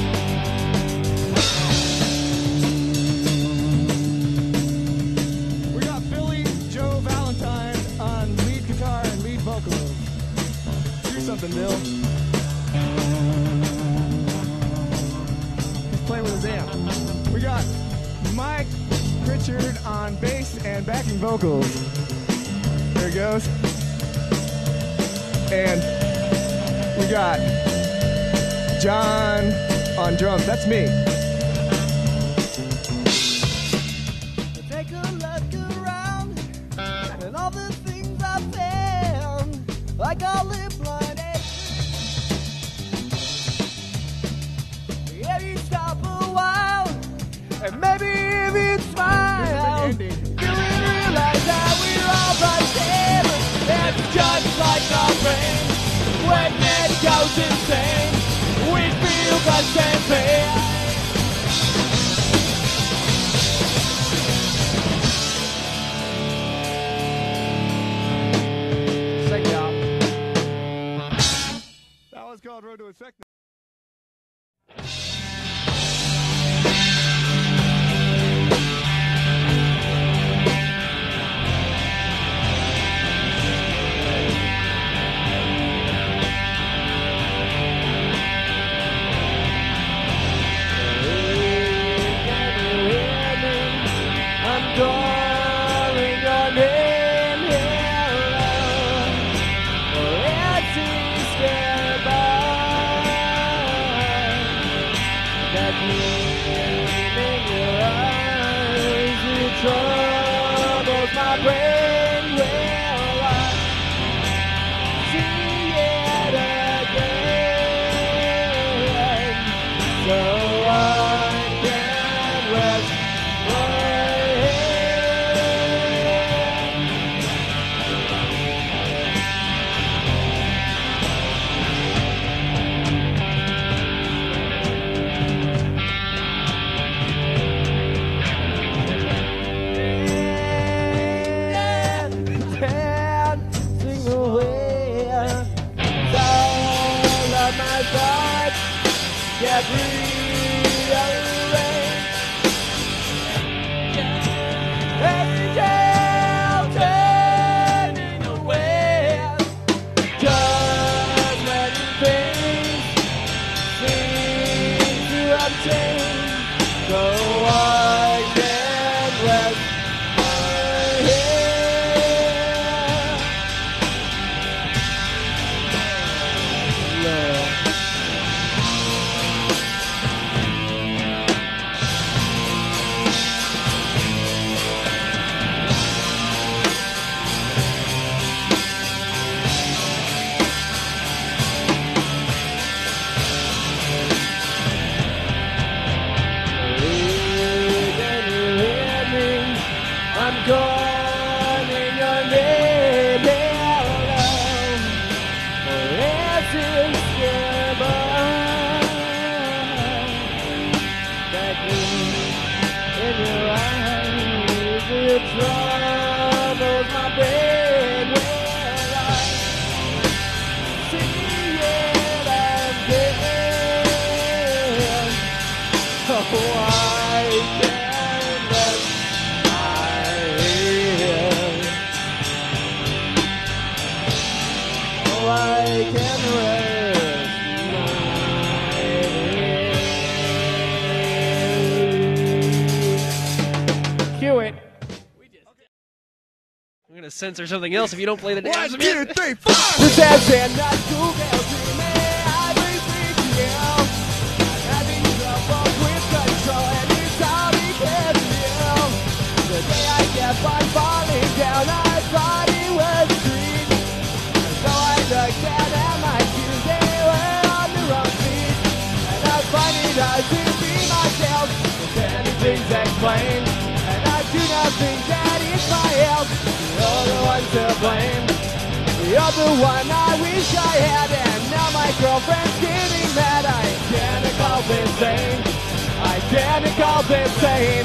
B: We got Billy Joe Valentine on lead guitar and lead vocals. Do something, Bill. He's playing with his amp. We got Mike Pritchard on bass and backing vocals. There he goes. And we got John on drums. That's me.
D: Take a look around, and all the things I found, I call it blinded. If you stop a while, and maybe if you smile, you will realize that we're all the same. It's just like our brain, when it goes insane, we feel the same thing. Sing it out.
B: That was called Road to Effect.
D: I'm calling your name, hello. It's scared by that gleam in your eyes. It troubles my brain. Will I see it again? So I can rest my head. Dancing away, all of my thoughts get rearranged. Angel turning away, just troubles my brain when I see it again. Oh, I can't rest my head. Oh, I can't rest my head. Cue it.
C: I'm gonna censor something else if you don't play the damn
B: 1,
C: music.
B: 2, 3, 4.
D: The dance and not cool girls dreaming every 3 p.m. I'm having trouble with control and it's all because of you. The day I kept on falling down, I thought it was a dream. So I looked down at my shoes, they were on the wrong feet. And I find it hard to be myself, if anything's explained. And I do not think that it's my health. You're the one to blame. You're the one I wish I had, and now my girlfriend's getting mad. I can't call this sane. I can't call this sane.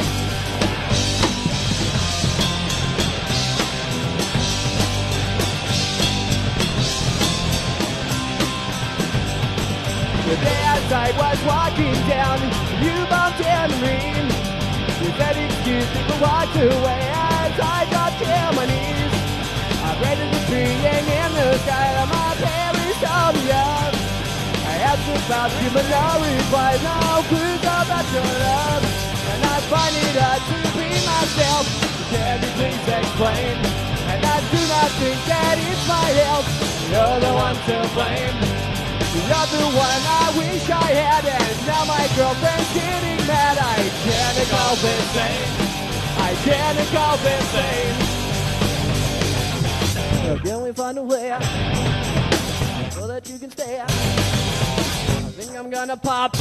D: The day as I was walking down, you bumped into me. You said excuse me for walked away as I dropped to my knees. I prayed to the tree and in the sky that my parents told me of. I asked about you but no reply, no clues about your love. And I find it hard to be myself, can you please explain? And I do not think that it's my health, you're the one to blame. You're the one I wish I had, and now my girlfriend's getting mad. I can't call this sane. I can't call this sane. Can we find a way so that you can stay? I think I'm gonna pop.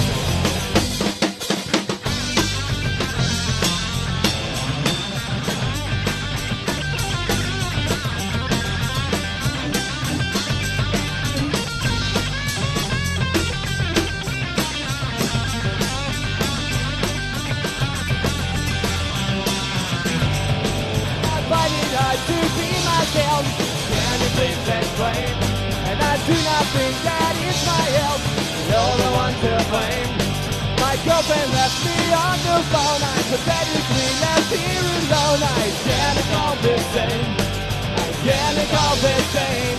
D: To be myself, can you please explain? And I do not think that it's my health, you're the one to blame. My girlfriend left me on the phone, I pathetically left here alone. I can't call this sane, I can't call this sane.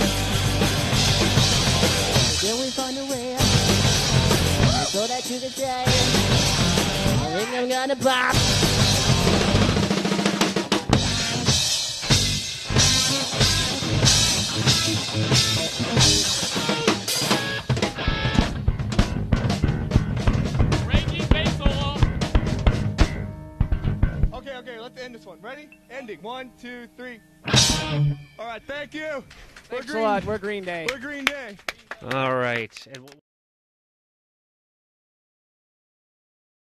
D: Can we find a way so that you can stay? I think I'm gonna pop.
B: Okay, let's end this one. Ready? Ending. 1, 2, 3. All right, thank you.
D: Thanks a lot. We're Green Day.
B: We're Green Day.
C: All right. And